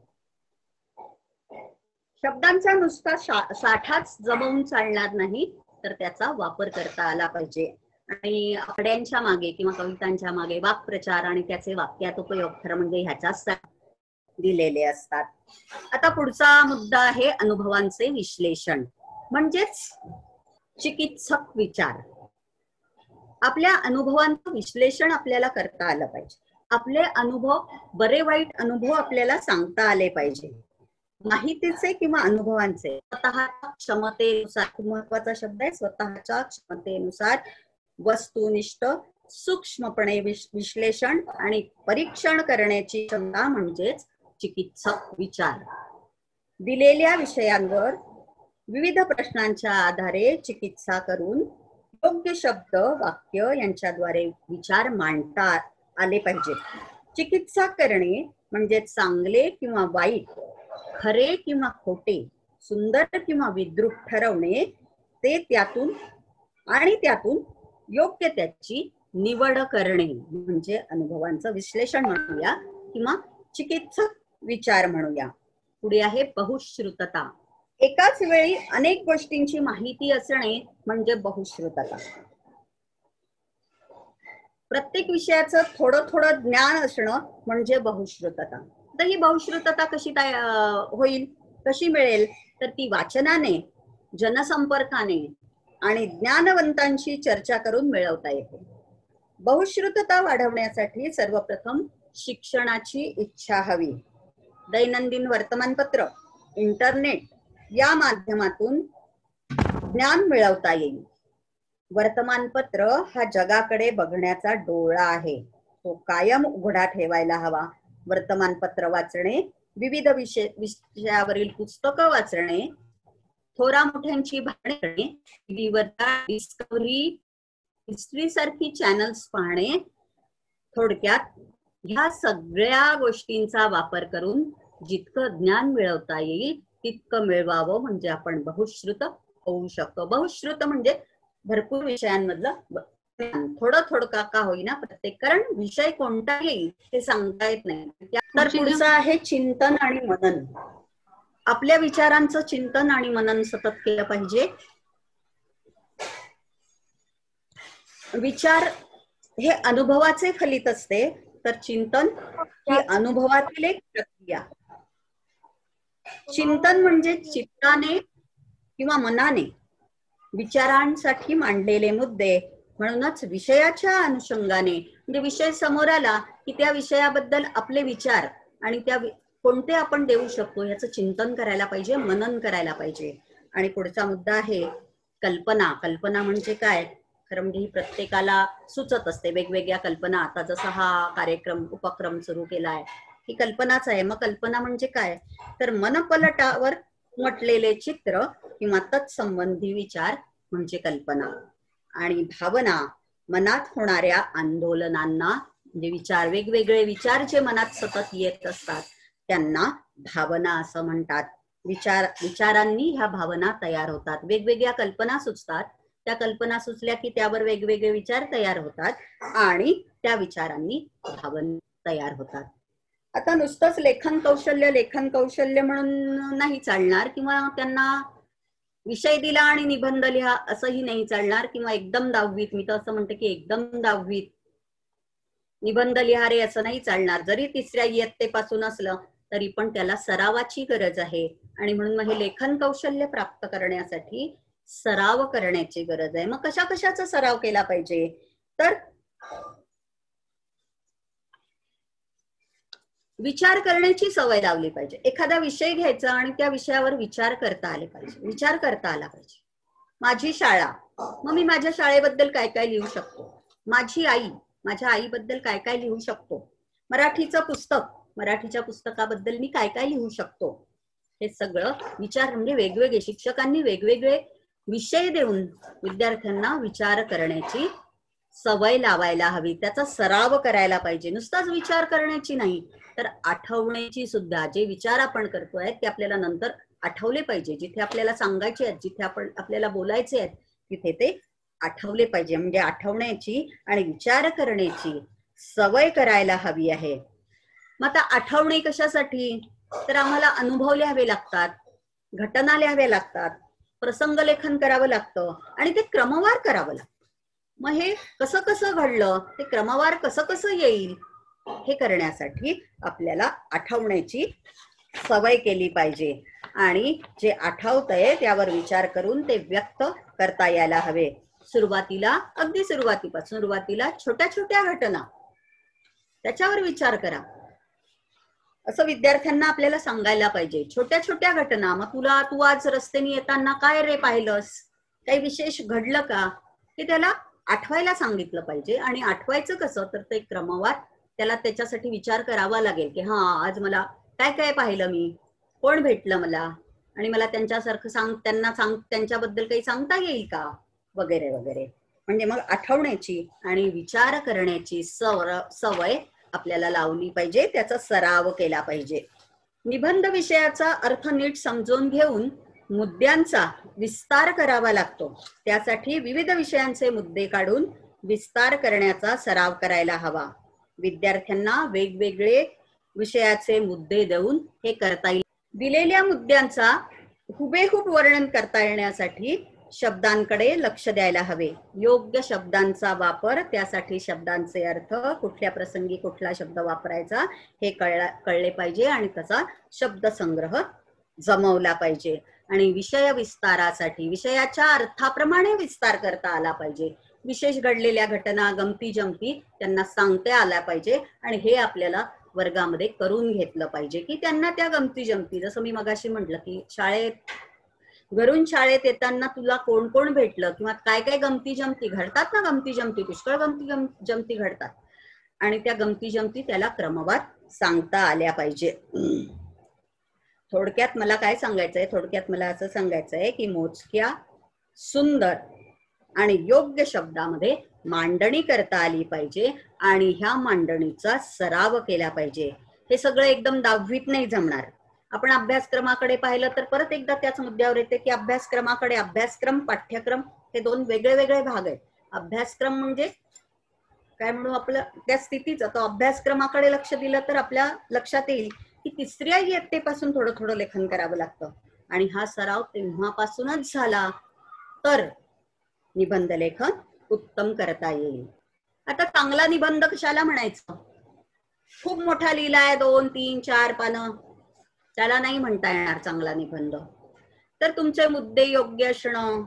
शब्दांचा नुसता साठाच जमवून चालणार नाही, तर त्याचा वापर करता आला पाहिजे. आणि आकड्यांच्या मागे किंवा कवितांच्या मागे वाक्प्रचार आणि त्याचे वाक्यात उपयोग खरं म्हणजे ह्याच्याच दिलेले असतात. आता पुढचा मुद्दा आहे अनुभवांचे विश्लेषण म्हणजेच चिकित्सक विचार. आपल्या अनुभवांचं विश्लेषण आपल्याला करता आलं पाहिजे. आपले अनुभव, बरे वाईट अनुभव आपल्याला सांगता आले पाहिजे. माहितीचे किंवा अनुभवांचे स्वतःच्या क्षमतेनुसार, महत्वाचा शब्द आहे, स्वतःच्या क्षमतेनुसार वस्तुनिष्ठ सूक्ष्मपणे विश्लेषण आणि परीक्षण करण्याची क्षमता म्हणजेच चिकित्सक विचार. दिलेल्या विषयांवर विविध प्रश्नांच्या आधारे चिकित्सा करून योग्य शब्द वाक्य यांच्याद्वारे विचार मांडता आले पाहिजे. चिकित्सा करणे म्हणजे चांगले किंवा वाईट, खरे किंवा खोटे, सुंदर किंवा विद्रूप ठरवणे, ते त्यातून आणि त्यातून योग्य त्याची निवड करणे म्हणजे अनुभवांचं विश्लेषण म्हणूया किंवा चिकित्सक विचार म्हणूया. पुढे आहे बहुश्रुतता. एकाच वेळी अनेक गोष्टींची माहिती असणे म्हणजे बहुश्रुतता. प्रत्येक विषयाचं थोडं थोडं ज्ञान असणं म्हणजे बहुश्रुतता. तर ही बहुश्रुतता कशी तयार होईल, कशी मिळेल, तर ती वाचनाने, जनसंपर्काने आणि ज्ञानवंतांशी चर्चा करून मिळवता येते. बहुश्रुतता वाढवण्यासाठी सर्वप्रथम शिक्षणाची इच्छा हवी. दैनंदिन वर्तमानपत्र, इंटरनेट या माध्यमातून ज्ञान मिळवता येईल. वर्तमानपत्र हा जगाकडे बघण्याचा डोळा आहे, तो कायम उघडा ठेवायला हवा. वर्तमानपत्र वाचणे, विविध विषय विषयावरील पुस्तकं वाचणे, थोरा मोठ्यांची भाषणे करणे, टीव्हीवरच्या डिस्कव्हरी, हिस्ट्री सारखी चॅनल्स पाहणे, थोडक्यात ह्या सगळ्या गोष्टींचा वापर करून जितकं ज्ञान मिळवता येईल तितकं मिळवावं म्हणजे आपण बहुश्रुत होऊ शकतो. बहुश्रुत म्हणजे भरपूर विषयांमधलं थोडं थोडं का का होईना प्रत्येक, कारण विषय कोणता येईल ते सांगता येत नाही. तर पुढचं आहे चिंतन आणि मनन. आपल्या विचारांचं चिंतन आणि मनन सतत केलं पाहिजे. विचार हे अनुभवाचे फलित असते, तर चिंतन ही अनुभवातील एक प्रक्रिया. चिंतन म्हणजे चित्ताने किंवा मनाने विचारांसाठी मांडलेले मुद्दे. म्हणूनच विषयाच्या अनुषंगाने म्हणजे विषय समोर आला की त्या विषयाबद्दल आपले विचार आणि त्या कोणते आपण देऊ शकतो याचं चिंतन करायला पाहिजे, मनन करायला पाहिजे. आणि पुढचा मुद्दा आहे कल्पना. कल्पना म्हणजे काय? खरं म्हणजे ही प्रत्येकाला सुचत असते वेगवेगळ्या कल्पना. आता जसा हा कार्यक्रम उपक्रम सुरू केलाय ही कल्पनाच आहे. मग कल्पना म्हणजे काय? तर मनपलटावर उमटलेले चित्र किंवा तत्संबंधी विचार म्हणजे कल्पना. आणि भावना, मनात होणाऱ्या आंदोलनांना म्हणजे विचार, वेगवेगळे विचार जे मनात सतत येत असतात त्यांना भावना असं म्हणतात. विचार विचारांनी ह्या भावना तयार होतात. वेगवेगळ्या कल्पना सुचतात, त्या कल्पना सुचल्या की त्यावर वेगवेगळे विचार तयार होतात आणि त्या विचारांनी भावना तयार होतात. आता नुसतंच लेखन कौशल्य लेखन कौशल्य म्हणून नाही चालणार किंवा त्यांना विषय दिला आणि निबंध लिहा असंही नाही चालणार, किंवा एकदम दहावीत, मी तर असं म्हणते की एकदम दहावीत निबंध लिहा रे असं नाही चालणार. जरी तिसऱ्या इयत्तेपासून असलं तरी पण त्याला सरावाची गरज आहे. आणि म्हणून मग हे लेखन कौशल्य प्राप्त करण्यासाठी सराव करण्याची गरज आहे. मग कशा कशाचा सराव केला पाहिजे? तर विचार करण्याची सवय लावली पाहिजे. एखादा विषय घ्यायचा आणि त्या विषयावर विचार करता आले पाहिजे, विचार करता आला पाहिजे. माझी शाळा, मग मी माझ्या शाळेबद्दल काय काय लिहू शकतो. माझी आई, माझ्या आईबद्दल काय काय लिहू शकतो. मराठीचं पुस्तक, मराठीच्या पुस्तकाबद्दल मी काय काय लिहू शकतो. हे सगळं विचार, म्हणजे वेगवेगळे शिक्षकांनी वेगवेगळे विषय देऊन विद्यार्थ्यांना विचार करण्याची सवय लावायला हवी, त्याचा सराव करायला पाहिजे. नुसताच विचार करण्याची नाही तर आठवण्याची सुद्धा. जे विचार आपण करतोय ते आपल्याला नंतर आठवले पाहिजे. जिथे आपल्याला सांगायचे आहेत, जिथे आपण आपल्याला बोलायचे आहेत तिथे ते आठवले पाहिजे. म्हणजे आठवण्याची आणि विचार करण्याची सवय करायला हवी आहे. मग आता आठवणे कशासाठी? तर आम्हाला अनुभव लिहावे लागतात, घटना लिहाव्या लागतात, प्रसंग लेखन करावं लागतं आणि ते क्रमवार करावं लागतं. मग हे कसं कसं घडलं, ते क्रमवार कसं कसं येईल, हे करण्यासाठी आपल्याला आठवण्याची सवय केली पाहिजे. आणि जे आठवतंय त्यावर विचार करून ते व्यक्त करता यायला हवे. सुरुवातीला, अगदी सुरुवातीपासून सुरुवातीला छोट्या छोट्या घटना, त्याच्यावर विचार करा असं विद्यार्थ्यांना आपल्याला सांगायला पाहिजे. छोट्या छोट्या घटना. मग तुला, तू आज रस्त्याने येताना काय रे पाहिलंस, काही विशेष घडलं का, हे त्याला आठवायला सांगितलं पाहिजे. आणि आठवायचं कसं, तर ते क्रमवार त्याला त्याच्यासाठी विचार करावा लागेल की हा आज मला काय काय पाहिलं, मी कोण भेटलं मला, आणि मला त्यांच्यासारखं सांग, त्यांना सांग, त्यांच्याबद्दल काही सांगता येईल का, वगैरे वगैरे. म्हणजे मग आठवण्याची आणि विचार करण्याची सवय आपल्याला लावली पाहिजे, त्याचा सराव केला पाहिजे. निबंध विषयाचा अर्थ नीट समजून घेऊन मुद्द्यांचा विस्तार करावा लागतो. त्यासाठी विविध विषयांचे मुद्दे काढून विस्तार करण्याचा सराव करायला हवा. विद्यार्थ्यांना वेगवेगळे विषयाचे मुद्दे देऊन हे करता येईल. दिलेल्या मुद्द्यांचा हुबेहूब वर्णन करता येण्यासाठी शब्दांकडे लक्ष द्यायला हवे. योग्य शब्दांचा वापर, त्यासाठी शब्दांचे अर्थ, कुठल्या प्रसंगी कुठला शब्द वापरायचा हे कळला कळले पाहिजे आणि त्याचा शब्दसंग्रह जमवला पाहिजे. आणि विषय विस्तारासाठी विषयाच्या अर्थाप्रमाणे विस्तार करता आला पाहिजे. विशेष घडलेल्या घटना, गमती जमती त्यांना सांगता आल्या पाहिजे. आणि हे आपल्याला वर्गामध्ये करून घेतलं पाहिजे की त्यांना त्या गमती जमती, जसं मी मगाशी म्हटलं की शाळेत घरून शाळेत येताना तुला कोण कोण भेटलं, किंवा काय काय गमती जमती घडतात ना, गमती जमती पुष्कळ गमती जमती घडतात, आणि त्या गमती जमती त्याला क्रमवार सांगता आल्या पाहिजे. थोडक्यात मला काय सांगायचंय, थोडक्यात मला असं सांगायचंय की मोजक्या, सुंदर आणि योग्य शब्दामध्ये मांडणी करता आली पाहिजे आणि ह्या मांडणीचा सराव केला पाहिजे. हे सगळं एकदम दहावीत नाही जमणार. आपण अभ्यासक्रमाकडे पाहिलं तर परत एकदा त्याच मुद्द्यावर येते की अभ्यासक्रमाकडे, अभ्यासक्रम, पाठ्यक्रम हे दोन वेगळे वेगळे भाग आहेत. अभ्यासक्रम म्हणजे काय म्हणू, आपलं त्या स्थितीचं, तो अभ्यासक्रमाकडे लक्ष दिलं तर आपल्या लक्षात येईल की तिसऱ्या इयत्तेपासून थोडं थोडं लेखन करावं लागतं. आणि हा सराव तेव्हापासूनच झाला तर निबंध लेखन उत्तम करता येईल. आता चांगला निबंध कशाला म्हणायचं? खूप मोठा लिहिलाय, दोन तीन चार पानं, त्याला नाही म्हणता येणार चांगला निबंध. तर तुमचे मुद्दे योग्य असणं,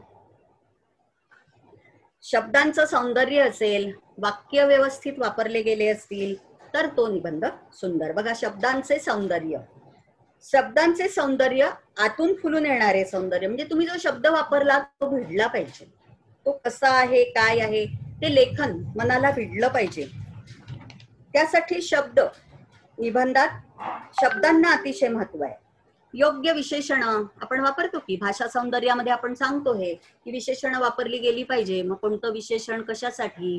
शब्दांचं सौंदर्य असेल, वाक्य व्यवस्थित वापरले गेले असतील तर तो निबंध सुंदर. बघा, शब्दांचे सौंदर्य, शब्दांचे सौंदर्य आतून फुलून येणारे सौंदर्य, म्हणजे तुम्ही जो शब्द वापरला तो भिडला पाहिजे. तो कसा आहे, काय आहे, ते लेखन मनाला भिडलं पाहिजे. त्यासाठी शब्द निबंधात शब्दांना अतिशय महत्व आहे. योग्य विशेषण आपण वापरतो की भाषा सौंदर्यामध्ये आपण सांगतो हे की विशेषण वापरली गेली पाहिजे. मग कोणतं विशेषण कशासाठी,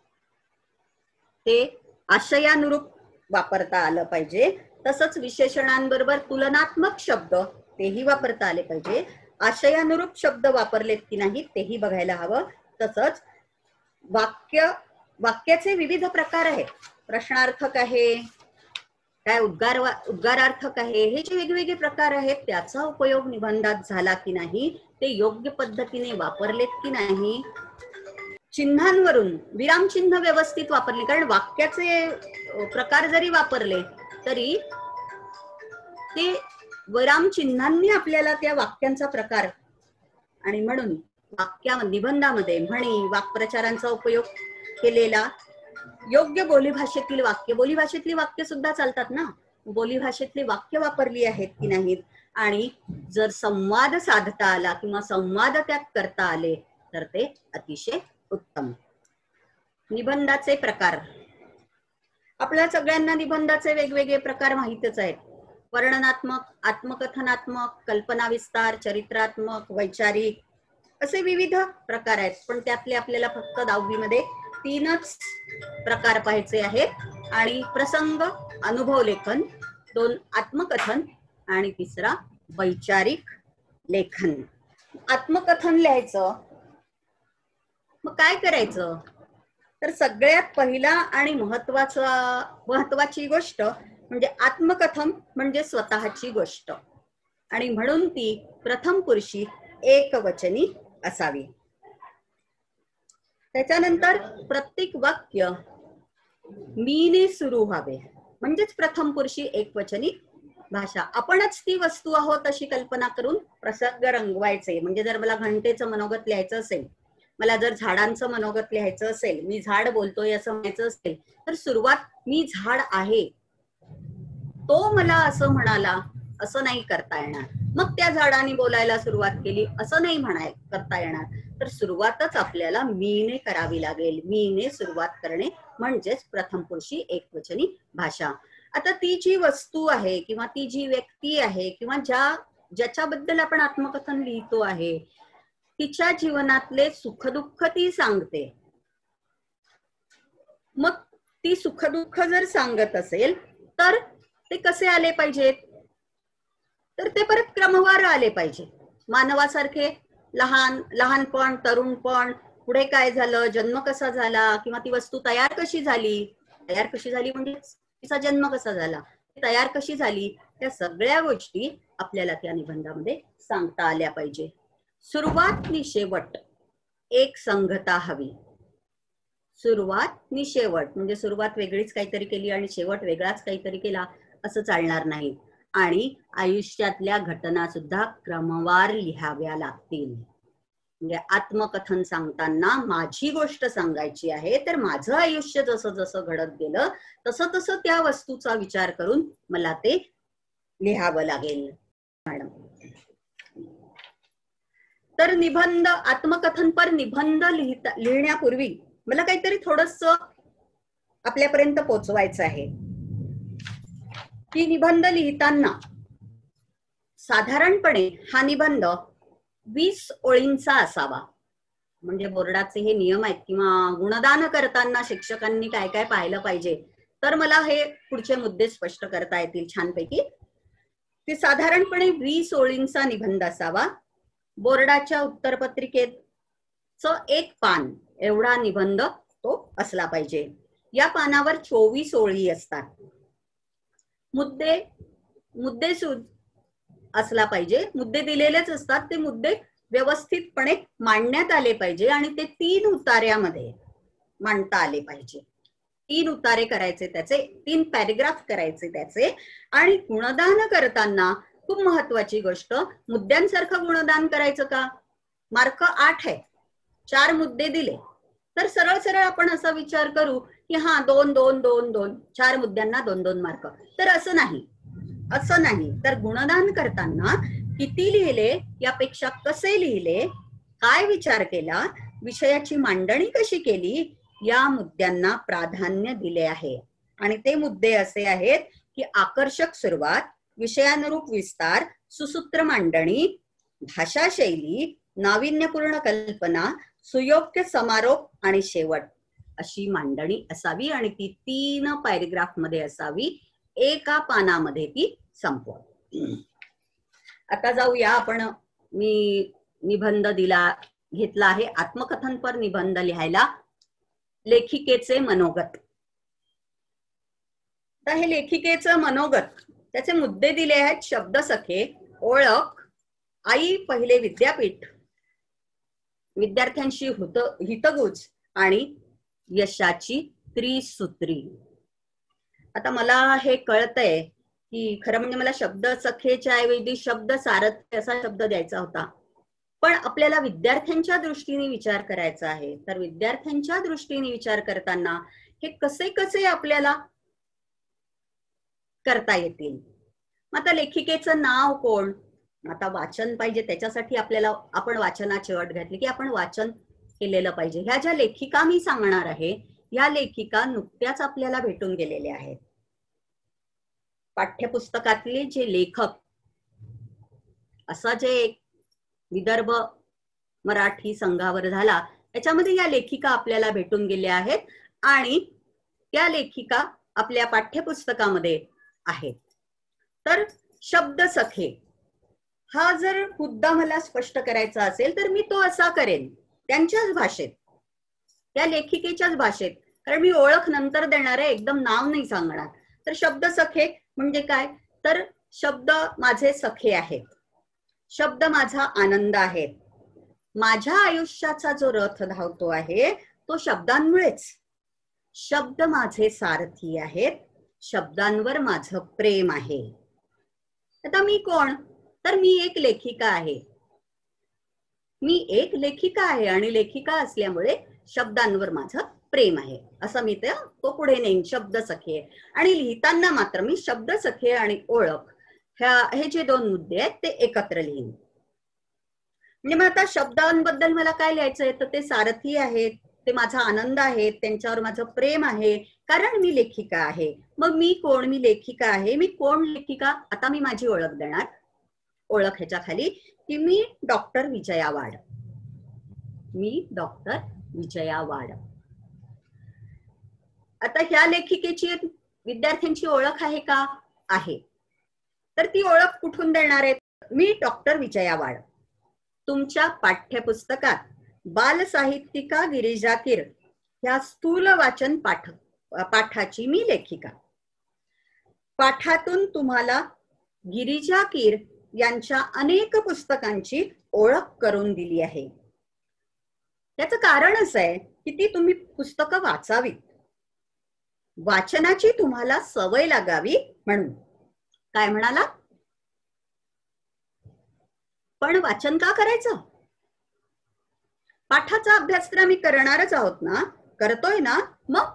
ते आशयानुरूप वापरता आलं पाहिजे. तसंच विशेषणांबरोबर तुलनात्मक शब्द तेही वापरता आले पाहिजे. आशयानुरूप शब्द वापरलेत की नाही तेही बघायला हवं. तसंच वाक्य, वाक्याचे विविध प्रकार आहेत. प्रश्नार्थक आहे, काय उद्गार उद्गारार्थक आहे, हे जे वेगवेगळे प्रकार आहेत त्याचा उपयोग निबंधात झाला की नाही, ते योग्य पद्धतीने वापरलेत की नाही, चिन्हांवरून विरामचिन्ह व्यवस्थित वापरले, कारण वाक्याचे प्रकार जरी वापरले तरी ते विरामचिन्हांनी आपल्याला त्या वाक्यांचा प्रकार, आणि म्हणून वाक्या निबंधामध्ये म्हणी वाक्प्रचारांचा उपयोग केलेला, योग्य बोलीभाषेतील वाक्य, बोलीभाषेतली वाक्य सुद्धा चालतात ना, बोलीभाषेतली वाक्य वापरली आहेत की नाहीत, आणि जर संवाद साधता आला किंवा संवाद त्यात करता आले तर ते अतिशय उत्तम. निबंधाचे प्रकार, आपल्या सगळ्यांना निबंधाचे वेगवेगळे प्रकार माहितच आहेत. वर्णनात्मक, आत्मकथनात्मक, कल्पना विस्तार, चरित्रात्मक, वैचारिक असे विविध प्रकार आहेत. पण त्यातले आपल्याला फक्त दहावीमध्ये तीनच प्रकार पाहायचे आहेत, आणि प्रसंग, अनुभव लेखन, दोन आत्मकथन आणि तिसरा वैचारिक लेखन. आत्मकथन लिहायचं, मग काय करायचं, तर सगळ्यात पहिला आणि महत्वाचा महत्वाची गोष्ट म्हणजे आत्मकथन म्हणजे स्वतःची गोष्ट, आणि म्हणून ती प्रथम पुरुषी एकवचनी असावी. त्याच्यानंतर प्रत्येक वाक्य मीने सुरू व्हावे, म्हणजेच प्रथम पुरुषी एकवचनी भाषा. आपणच ती वस्तू आहोत अशी कल्पना करून प्रसंग रंगवायचे. म्हणजे जर मला घंटेचं मनोगत लिहायचं असेल, मला जर झाडांचं मनोगत लिहायचं असेल, मी झाड बोलतोय असं म्हणायचं असेल, तर सुरुवात मी झाड आहे, तो मला असं म्हणाला असं नाही करता येणार. मग त्या झाडाने बोलायला सुरुवात केली असं नाही म्हणाय करता येणार. तर सुरुवातच आपल्याला मीने करावी लागेल. मीने सुरुवात करणे म्हणजेच प्रथम पुरुषी एकवचनी भाषा. आता ती जी वस्तू आहे किंवा ती जी व्यक्ती आहे किंवा ज्या ज्याच्याबद्दल आपण आत्मकथन लिहितो आहे, तिच्या जीवनातले सुखदुःख ती सांगते. मग ती सुखदुःख जर सांगत असेल तर ते कसे आले पाहिजेत, तर ते परत क्रमवार आले पाहिजे. मानवासारखे लहान लहानपण, तरुणपण, पुढे काय झालं, जन्म कसा झाला, किंवा ती वस्तू तयार कशी झाली, तयार कशी झाली म्हणजे तिचा जन्म कसा झाला, तयार कशी झाली, त्या सगळ्या गोष्टी आपल्याला त्या निबंधामध्ये सांगता आल्या पाहिजे. सुरुवात नि शेवट एक संगता हवी. सुरुवात नि शेवट म्हणजे सुरुवात वेगळीच काहीतरी केली आणि शेवट वेगळाच काहीतरी केला असं चालणार नाही. आणि आयुष्यातल्या घटना सुद्धा क्रमवार लिहाव्या लागतील. म्हणजे आत्मकथन सांगताना माझी गोष्ट सांगायची आहे, तर माझं आयुष्य जसं जसं घडत गेलं तसं तसं त्या वस्तूचा विचार करून मला ते लिहावं लागेल. मॅडम, तर निबंध, आत्मकथन पर निबंध लिहिता लिहिण्यापूर्वी मला काहीतरी थोडस आपल्यापर्यंत पोचवायचं आहे की निबंध लिहिताना साधारणपणे हा निबंध वीस ओळींचा असावा. म्हणजे बोर्डाचे हे नियम आहेत किंवा गुणदान करताना शिक्षकांनी काय काय पाहिलं पाहिजे, तर मला हे पुढचे मुद्दे स्पष्ट करता येतील छानपैकी. ते साधारणपणे वीस ओळींचा निबंध असावा. बोर्डाच्या उत्तरपत्रिकेच एक पान एवढा निबंध तो असला पाहिजे. या पानावर चोवीस ओळी असतात. मुद्दे मुद्दे असला पाहिजे. मुद्दे दिलेलेच असतात, ते मुद्दे व्यवस्थितपणे मांडण्यात आले पाहिजे आणि ते तीन उतार्यामध्ये मांडता आले पाहिजे. तीन उतारे करायचे त्याचे, तीन पॅरेग्राफ करायचे त्याचे. आणि गुणदान करताना खूप महत्वाची गोष्ट, मुद्द्यांसारखं गुणदान करायचं का? मार्क आठ आहे, चार मुद्दे दिले तर सरळ सरळ आपण असा विचार करू की हा दोन दोन दोन दोन चार मुद्द्यांना दोन दोन मार्क. तर असं नाही, असं नाही. तर गुणदान करताना किती लिहिले यापेक्षा कसे लिहिले, काय विचार केला, विषयाची मांडणी कशी केली, या मुद्द्यांना प्राधान्य दिले आहे. आणि ते मुद्दे असे आहेत की आकर्षक सुरुवात, विषयानुरूप विस्तार, सुसूत्र मांडणी, भाषाशैली, नाविन्यपूर्ण कल्पना, सुयोग्य समारोप आणि शेवट अशी मांडणी असावी. आणि ती तीन पॅरेग्राफ मध्ये असावी, एका पानामध्ये ती संपवा. आता जाऊया आपण, मी निबंध दिला घेतला आहे आत्मकथन पर निबंध लिहायला लेखिकेचे मनोगत. तर हे लेखिकेचं मनोगत, त्याचे मुद्दे दिले आहेत. शब्दसखे, ओळख, आई पहिले विद्यापीठ, विद्यार्थ्यांशी हुत हितगुज आणि यशाची त्रिसूत्री. आता मला हे कळतंय की खरं म्हणजे मला शब्द सखेच्या ऐवजी शब्द सारथी असा शब्द द्यायचा होता, पण आपल्याला विद्यार्थ्यांच्या दृष्टीने विचार करायचा आहे. तर विद्यार्थ्यांच्या दृष्टीने विचार करताना हे कसे कसे आपल्याला करता येतील. आता लेखिकेचं नाव कोण, आता वाचन पाहिजे, त्याच्यासाठी आपल्याला आपण वाचनाची अट घातली की आपण वाचन केलेलं पाहिजे. ह्या ज्या लेखिका मी सांगणार आहे, या लेखिका नुकत्याच आपल्याला भेटून गेलेल्या आहेत. पाठ्यपुस्तकातले जे लेखक, असा जे विदर्भ मराठी संघावर झाला, त्याच्यामध्ये या लेखिका आपल्याला भेटून गेल्या आहेत आणि त्या लेखिका आपल्या पाठ्यपुस्तकामध्ये आहेत. तर शब्दसखे हा जर मुद्दा मला स्पष्ट करायचा असेल तर मी तो असा करेन, त्यांच्याच भाषेत, त्या लेखिकेच्याच भाषेत, कारण मी ओळख नंतर देणार आहे, एकदम नाव नाही सांगणार. तर शब्दसखे म्हणजे काय, तर शब्द माझे सखे आहेत, शब्द माझा आनंद आहे, माझ्या आयुष्याचा जो रथ धावतो आहे तो शब्दांमुळेच. शब्द माझे सारथी आहेत, शब्दांवर माझं प्रेम आहे. आता मी कोण, तर मी एक लेखिका आहे. मी एक लेखिका आहे आणि लेखिका असल्यामुळे शब्दांवर माझं प्रेम आहे, असं मी ते तो पुढे नेईन. शब्दसखे, आणि लिहिताना मात्र मी शब्दसखे आणि ओळख ह्या हे जे दोन मुद्दे आहेत ते एकत्र लिहीन. म्हणजे मग आता शब्दांबद्दल मला काय लिहायचंय, तर ते सारथी आहेत, ते माझा आनंद आहे, त्यांच्यावर माझं प्रेम आहे, कारण मी लेखिका आहे. मग मी कोण, मी लेखिका आहे. मी कोण लेखिका, आता मी माझी ओळख देणार. ओळख ह्याच्या खाली की मी डॉक्टर विजया वाड, मी डॉक्टर विजया वाड. आता ह्या लेखिकेची विद्यार्थ्यांची ओळख आहे का, आहे. तर ती ओळख कुठून देणार आहे, मी डॉक्टर विजया वाड. तुमच्या पाठ्यपुस्तकात बालसाहित्यिका गिरिजा कीर ह्या स्थूल वाचन पाठ पाठाची मी लेखिका. पाठातून तुम्हाला गिरिजा कीर यांच्या अनेक पुस्तकांची ओळख करून दिली आहे. त्याचं कारणच आहे की ती तुम्ही पुस्तकं वाचावीत, वाचनाची तुम्हाला सवय लागावी म्हणून. काय म्हणाला, पण वाचन का करायचं, पाठाचा अभ्यास तर आम्ही करणारच आहोत ना, करतोय ना. मग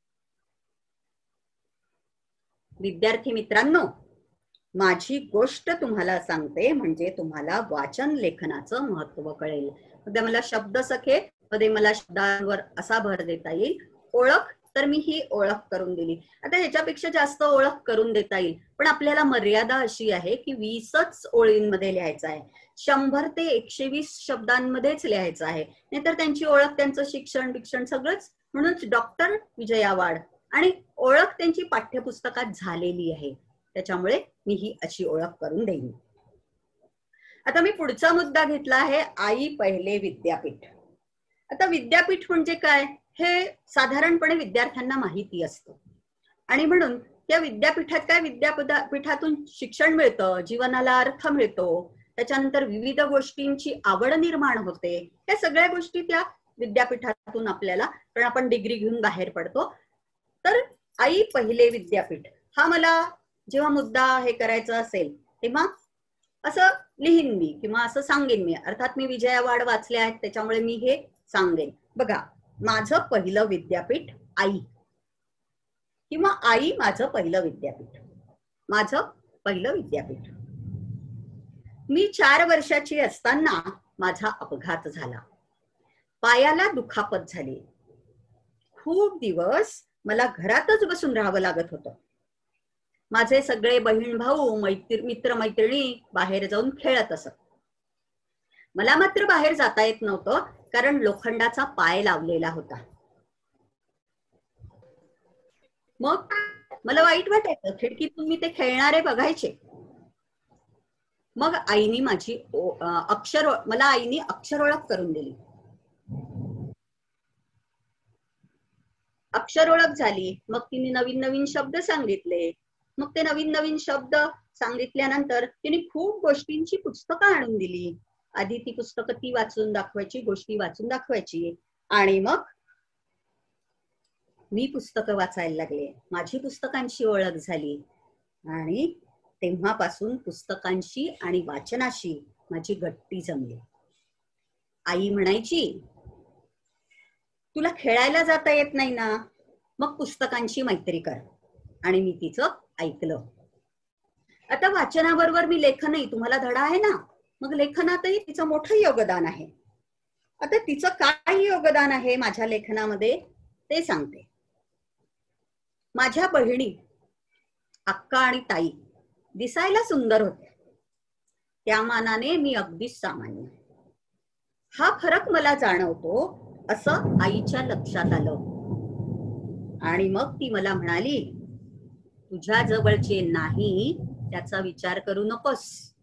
विद्यार्थी मित्रांनो, माझी गोष्ट तुम्हाला सांगते म्हणजे तुम्हाला वाचन लेखनाचं महत्व कळेल. मध्ये मला शब्दसखे, मध्ये मला शब्दांवर असा भर देता येईल. ओळख, तर मी ही ओळख करून दिली. आता ह्याच्यापेक्षा जास्त ओळख करून देता येईल, पण आपल्याला मर्यादा अशी आहे की वीसच ओळींमध्ये लिहायचं आहे, शंभर ते एकशे वीस शब्दांमध्येच लिहायचं आहे, नाहीतर त्यांची ओळख, त्यांचं शिक्षण बिक्षण सगळंच. म्हणूनच डॉक्टर विजया वाड, आणि ओळख त्यांची पाठ्यपुस्तकात झालेली आहे, त्याच्यामुळे मी ही अशी ओळख करून देईन. आता मी पुढचा मुद्दा घेतला आहे, आई पहिले विद्यापीठ. आता विद्यापीठ म्हणजे काय हे साधारणपणे विद्यार्थ्यांना माहिती असतं, आणि म्हणून त्या विद्यापीठात काय, विद्यापीठातून शिक्षण मिळतं, जीवनाला अर्थ मिळतो, त्याच्यानंतर विविध गोष्टींची आवड निर्माण होते. या सगळ्या गोष्टी त्या विद्यापीठातून आपल्याला, कारण आपण डिग्री घेऊन बाहेर पडतो. तर आई पहिले विद्यापीठ हा मला जेव्हा मुद्दा हे करायचा असेल तेव्हा असं लिहीन मी, किंवा असं सांगेन मी. अर्थात मी विजया वाड वाचले आहेत त्याच्यामुळे मी हे सांगेन. बघा, माझं पहिलं विद्यापीठ आई, किंवा आई माझं पहिलं विद्यापीठ, माझं पहिलं विद्यापीठ. मी चार वर्षाची असताना माझा अपघात झाला, पायाला दुखापत झाली. खूप दिवस मला घरातच बसून राहावं लागत होतं. माझे सगळे बहीण भाऊ, मैत्री मित्र मैत्रिणी बाहेर जाऊन खेळत असत. मला मात्र बाहेर जाता येत नव्हतं, कारण लोखंडाचा पाय लावलेला होता. मग मला वाईट वाटायचं, खिडकीतून मी ते खेळणारे बघायचे. मग आईनी माझी अक्षर मला आईनी अक्षर ओळख करून दिली. अक्षर ओळख झाली, मग तिने नवीन नवीन शब्द सांगितले. मग ते नवीन नवीन शब्द सांगितल्यानंतर तिने खूप गोष्टींची पुस्तकं आणून दिली. आधी ती पुस्तकं ती वाचून दाखवायची, गोष्टी वाचून दाखवायची, आणि मग मी पुस्तकं वाचायला लागले. माझी पुस्तकांची ओळख झाली आणि तेव्हापासून पुस्तकांशी आणि वाचनाशी माझी गट्टी जमली. आई म्हणायची, तुला खेळायला जाता येत नाही ना, मग पुस्तकांची मैत्री कर. आणि मी तिचं ऐकलं. आता वाचनाबरोबर मी लेखनही, तुम्हाला धडा आहे ना, मग लेखनातही तिचं मोठं योगदान आहे. आता तिचं काय योगदान आहे माझ्या लेखनामध्ये ते सांगते. माझ्या बहिणी अक्का आणि ताई दिसायला सुंदर होत्या, त्या मानाने मी अगदीच सामान्य. हा फरक मला जाणवतो असं आईच्या लक्षात आलं. आणि मग ती मला म्हणाली, तुझ्या जवळचे नाही त्याचा विचार करू नकोस,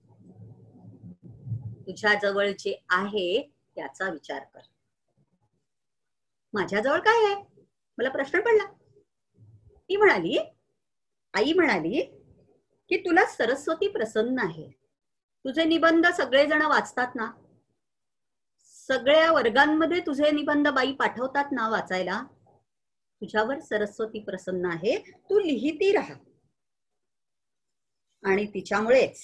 तुझ्या जवळचे आहे त्याचा विचार कर. माझ्या जवळ काय आहे, मला प्रश्न पडला. ती म्हणाली, आई म्हणाली की तुला सरस्वती प्रसन्न आहे. तुझे निबंध सगळेजण वाचतात ना, सगळ्या वर्गांमध्ये तुझे निबंध बाई पाठवतात ना वाचायला. तुझ्यावर सरस्वती प्रसन्न आहे, तू लिहिती राहा. आणि तिच्यामुळेच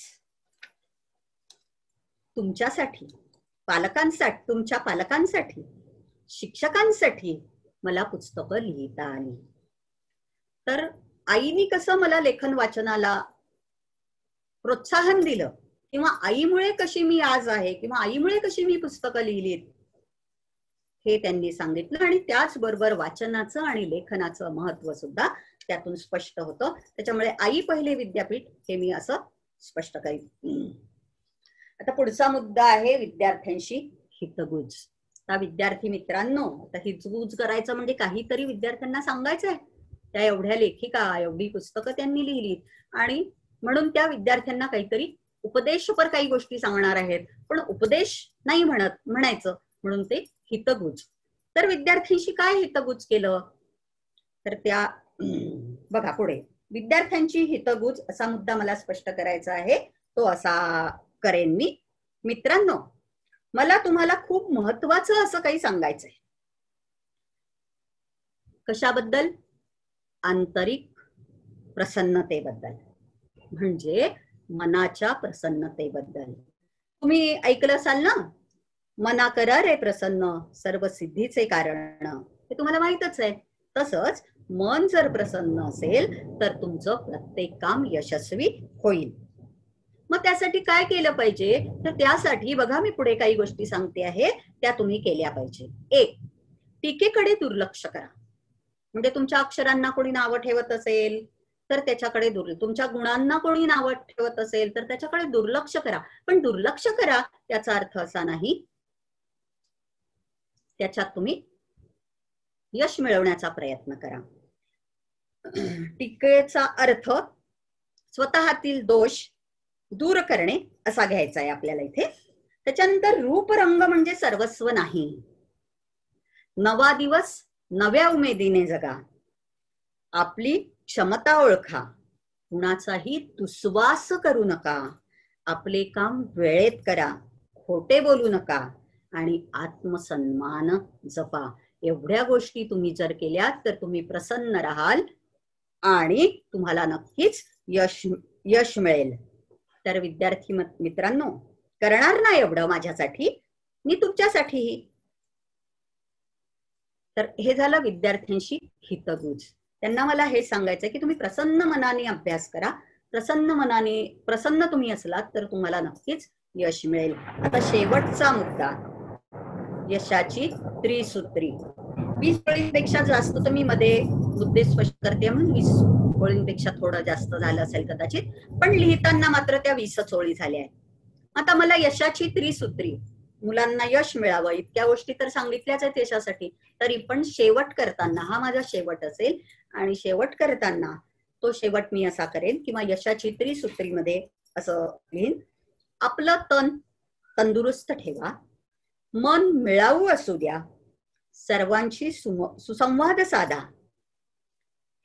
तुमच्यासाठी, पालकांसाठी, तुमच्या पालकांसाठी, शिक्षकांसाठी मला पुस्तकं लिहिता आली. तर आईनी कसं मला लेखन वाचनाला प्रोत्साहन दिलं, किंवा आईमुळे कशी मी आज आहे, किंवा आईमुळे कशी मी पुस्तकं लिहिलीत, हे त्यांनी सांगितलं. आणि त्याचबरोबर वाचनाचं आणि लेखनाचं महत्व सुद्धा त्यातून स्पष्ट होतं. त्याच्यामुळे आई पहिले विद्यापीठ हे मी असं स्पष्ट करीन. आता पुढचा मुद्दा आहे विद्यार्थ्यांशी हितगुज. आता विद्यार्थी मित्रांनो, आता हितगुज करायचं म्हणजे काहीतरी विद्यार्थ्यांना सांगायचं आहे. त्या एवढ्या लेखिका, एवढी पुस्तकं त्यांनी लिहिली, आणि म्हणून त्या विद्यार्थ्यांना काहीतरी उपदेशपर काही गोष्टी सांगणार आहेत, पण उपदेश नाही म्हणत म्हणायचं, म्हणून ते हितगुज. तर विद्यार्थ्यांशी काय हितगुज केलं, तर त्या बघा पुढे, विद्यार्थ्यांची हितगुज असा मुद्दा मला स्पष्ट करायचा आहे. तो असा करेन मी. मित्रांनो, मला तुम्हाला खूप महत्वाचं असं काही सांगायचंय. कशाबद्दल? आंतरिक प्रसन्नतेबद्दल, म्हणजे मनाच्या प्रसन्नतेबद्दल. तुम्ही ऐकलं असाल ना, मना करा रे प्रसन्न, सर्व सिद्धीचे कारण. हे तुम्हाला माहितच आहे. तसंच मन जर प्रसन्न असेल तर तुमचं प्रत्येक काम यशस्वी होईल. मग त्यासाठी काय केलं पाहिजे, तर त्यासाठी बघा मी पुढे काही गोष्टी सांगते आहे, त्या तुम्ही केल्या पाहिजे. एक, टीकेकडे दुर्लक्ष करा. म्हणजे तुमच्या अक्षरांना कोणी नावं ठेवत असेल तर त्याच्याकडे दुर्लक्ष, तुमच्या गुणांना कोणी नावं ठेवत असेल तर त्याच्याकडे दुर्लक्ष करा. पण दुर्लक्ष करा त्याचा अर्थ असा नाही, त्याच्यात तुम्ही यश मिळवण्याचा प्रयत्न करा. टीकेचा अर्थ स्वतःतील दोष दूर करणे असा घ्यायचा आहे आपल्याला इथे. त्याच्यानंतर रूपरंग म्हणजे सर्वस्व नाही. नवा दिवस नव्या उमेदीने जगा. आपली क्षमता ओळखा. कुणाचाही दुस्वास करू नका. आपले काम वेळेत करा. खोटे बोलू नका. आणि आत्मसन्मान जपा. एवढ्या गोष्टी तुम्ही जर केल्यात तर तुम्ही प्रसन्न राहाल आणि तुम्हाला नक्कीच यश यश मिळेल. तर विद्यार्थी मित्रांनो, करणार ना एवढं माझ्यासाठी, मी तुमच्यासाठीही. तर हे झालं विद्यार्थ्यांशी हितगुज. त्यांना मला हे सांगायचं की तुम्ही प्रसन्न मनाने अभ्यास करा. प्रसन्न मनाने प्रसन्न तुम्ही असलात तर तुम्हाला नक्कीच यश मिळेल. आता शेवटचा मुद्दा, यशाची त्रिसूत्री. वीस ओळींपेक्षा जास्त तर मी मध्ये मुद्दे स्पष्ट करते म्हणून वीस ओळींपेक्षा थोडं जास्त झालं असेल कदाचित, पण लिहिताना मात्र त्या वीसच ओळी झाल्या आहेत. आता मला यशाची त्रिसूत्री, मुलांना यश मिळावं इतक्या गोष्टी तर सांगितल्याच आहेत यशासाठी, तरी पण शेवट करताना, हा माझा शेवट असेल आणि शेवट करताना तो शेवट मी असा करेन किंवा यशाची त्रिसूत्रीमध्ये असं लिहीन. आपलं तन तंदुरुस्त ठेवा. मन मिळावू असू द्या. सर्वांशी सुसंवाद साधा.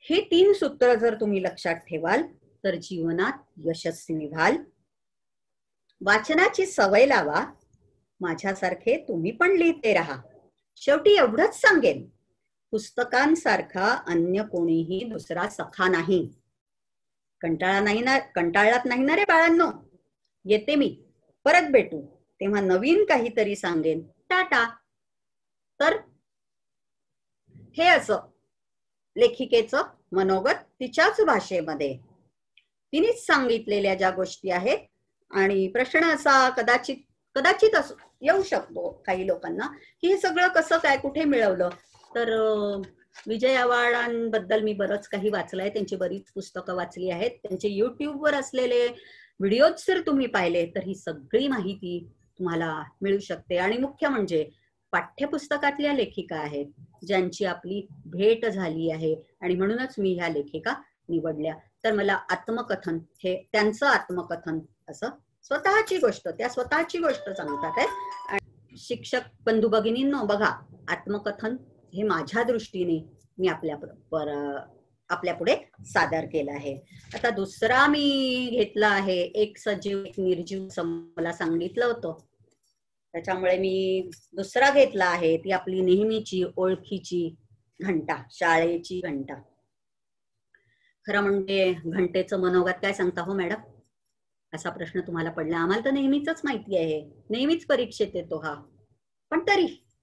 हे तीन सूत्र जर तुम्ही लक्षात ठेवाल तर जीवनात यशस्वी व्हाल. वाचनाची सवय लावा. माझ्यासारखे तुम्ही पण लिहिते राहा. शेवटी एवढंच सांगेन, पुस्तकांसारखा अन्य कोणीही दुसरा सखा नाही. कंटाळा नाही ना कंटाळलात नाही ना रे बाळांनो. येते मी, परत भेटू, तेव्हा नवीन काहीतरी सांगेन. टाटा. तर हे असं लेखिकेचं मनोगत तिच्याच भाषेमध्ये तिनेच सांगितलेल्या ज्या गोष्टी आहेत. आणि प्रश्न असा कदाचित कदाचित असं येऊ शकतो काही लोकांना की हे सगळं कसं काय कुठे मिळवलं. तर विजय आव्हाडांबद्दल मी बरंच काही वाचलंय. त्यांची बरीच पुस्तकं वाचली आहेत. त्यांचे युट्यूबवर असलेले व्हिडिओज जर तुम्ही पाहिले तर ही सगळी माहिती तुम्हाला मिळू शकते. आणि मुख्य म्हणजे पाठ्यपुस्तकातल्या लेखिका आहेत ज्यांची आपली भेट झाली आहे आणि म्हणूनच मी ह्या लेखिका निवडल्या. तर मला आत्मकथन हे त्यांचं आत्मकथन असं स्वतःची गोष्ट त्या स्वतःची गोष्ट सांगतात आहेत. आणि शिक्षक बंधू भगिनींनो बघा, आत्मकथन हे माझ्या दृष्टीने मी आपल्या आपल्या पुढे सादर केलं आहे. आता दुसरा मी घेतला आहे एक सजीव एक निर्जीव असं मला सांगितलं होतं, त्याच्यामुळे मी दुसरा घेतला आहे ती आपली नेहमीची ओळखीची घंटा, शाळेची घंटा. खरं म्हणजे घंटेचं मनोगत काय सांगता हो मॅडम, असा प्रश्न तुम्हाला पडला. आम्हाला तर नेहमीच माहिती आहे, नेहमीच परीक्षेत येतो हा. पण तरी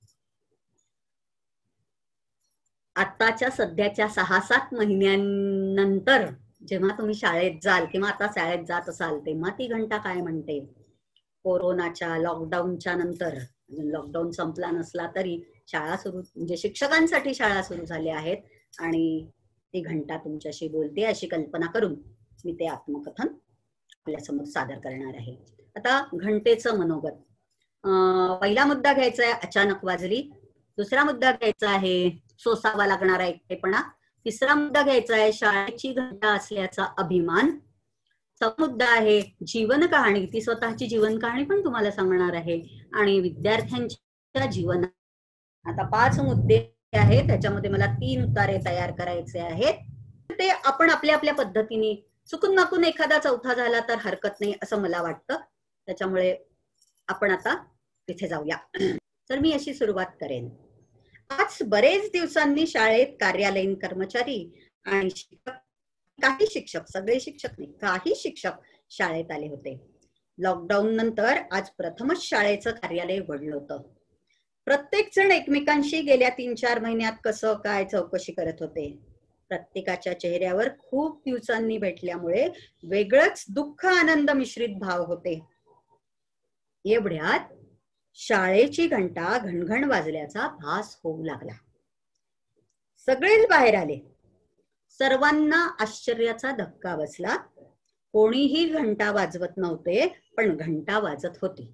आताच्या सध्याच्या सहा सात महिन्यांनंतर जेव्हा तुम्ही शाळेत जाल किंवा आता शाळेत जात असाल तेव्हा ती घंटा काय म्हणते. कोरोनाच्या लॉकडाऊनच्या नंतर, लॉकडाऊन संपला नसला तरी शाळा सुरू म्हणजे शिक्षकांसाठी शाळा सुरू झाल्या आहेत आणि ती घंटा तुमच्याशी बोलते अशी कल्पना करून मी ते आत्मकथन आपल्यासमोर सादर करणार आहे. आता घंटेचं मनोगत. अं पहिला मुद्दा घ्यायचा आहे अचानक वाजली. दुसरा मुद्दा घ्यायचा आहे सोसावा लागणारा एकटेपणा. तिसरा मुद्दा घ्यायचा आहे शाळेची घंटा असल्याचा अभिमान. चौथा मुद्दा आहे जीवन कहाणी, ती स्वतःची जीवन कहाणी पण तुम्हाला सांगणार आहे. आणि विद्यार्थ्यांच्या जीवनात आता पाच मुद्दे आहेत, त्याच्यामध्ये मला तीन उतारे तयार करायचे आहेत. ते आपण आपल्या आपल्या पद्धतीने चुकून माकून एखादा चौथा झाला तर हरकत नाही असं मला वाटतं. त्याच्यामुळे आपण आता तिथे जाऊया. तर मी अशी सुरुवात करेन. आज बरेच दिवसांनी शाळेत कार्यालयीन कर्मचारी आणि शिक्षक, काही शिक्षक, सगळे शिक्षक नाही, काही शिक्षक शाळेत आले होते. लॉकडाऊन नंतर आज प्रथमच शाळेचं कार्यालय उघडलं होतं. प्रत्येक जण एकमेकांशी गेल्या तीन चार महिन्यात कसं काय चौकशी करत होते. प्रत्येकाच्या चेहऱ्यावर खूप दिवसांनी भेटल्यामुळे वेगळंच दुःख आनंद मिश्रित भाव होते. एवढ्यात शाळेची घंटा घणघण वाजल्याचा भास होऊ लागला. सगळेच बाहेर आले. सर्वांना आश्चर्याचा धक्का बसला. कोणीही घंटा वाजवत नव्हते, पण घंटा वाजत होती.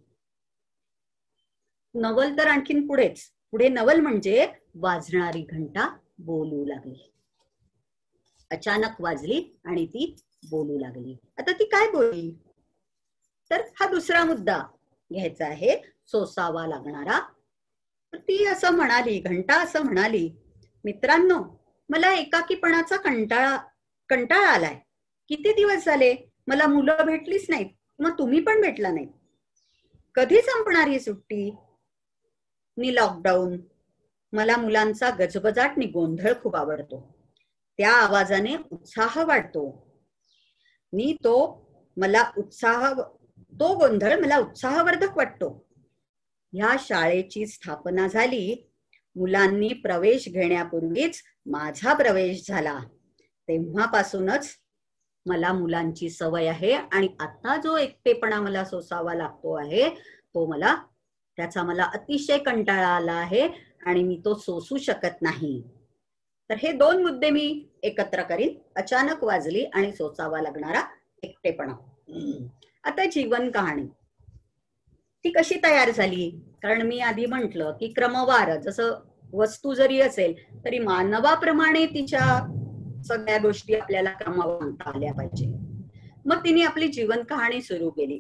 नवल तर आणखीन पुढेच पुढे नवल म्हणजे वाजणारी घंटा बोलू लागली. अचानक वाजली आणि ती बोलू लागली. आता ती काय बोलली, तर हा दुसरा मुद्दा घ्यायचा आहे, सोसावा लागणारा. ती असं म्हणाली, घंटा असं म्हणाली, मित्रांनो मला एकाकीपणाचा कंटाळा कंटाळा आलाय. किती दिवस झाले मला मुलं भेटलीच नाहीत, मग तुम्ही पण भेटला नाही. कधी संपणार ही सुट्टी नि लॉकडाऊन. मला मुलांचा गजबजाट नि गोंधळ खूप आवडतो. त्या आवाजाने उत्साह वाढतो. नि तो मला उत्साह तो गोंधळ मला उत्साहवर्धक वाटतो. ह्या शाळेची स्थापना झाली. मुलांनी प्रवेश घेण्यापूर्वीच माझा प्रवेश झाला. तेव्हापासूनच मला मुलांची सवय आहे आणि आता जो एकटेपणा मला सोसावा लागतो आहे तो मला त्याचा मला अतिशय कंटाळा आला आहे आणि मी तो सोसू शकत नाही. तर हे दोन मुद्दे मी एकत्र करीन, अचानक वाजली आणि सोसावा लागणारा एकटेपणा. आता जीवन कहाणी ती कशी तयार झाली, कारण मी आधी म्हटलं की क्रमवार, जसं वस्तू जरी असेल तरी मानवाप्रमाणे तिच्या सगळ्या गोष्टी आपल्याला क्रमवार सांगता आल्या पाहिजे. मग तिने आपली जीवन कहाणी सुरू केली.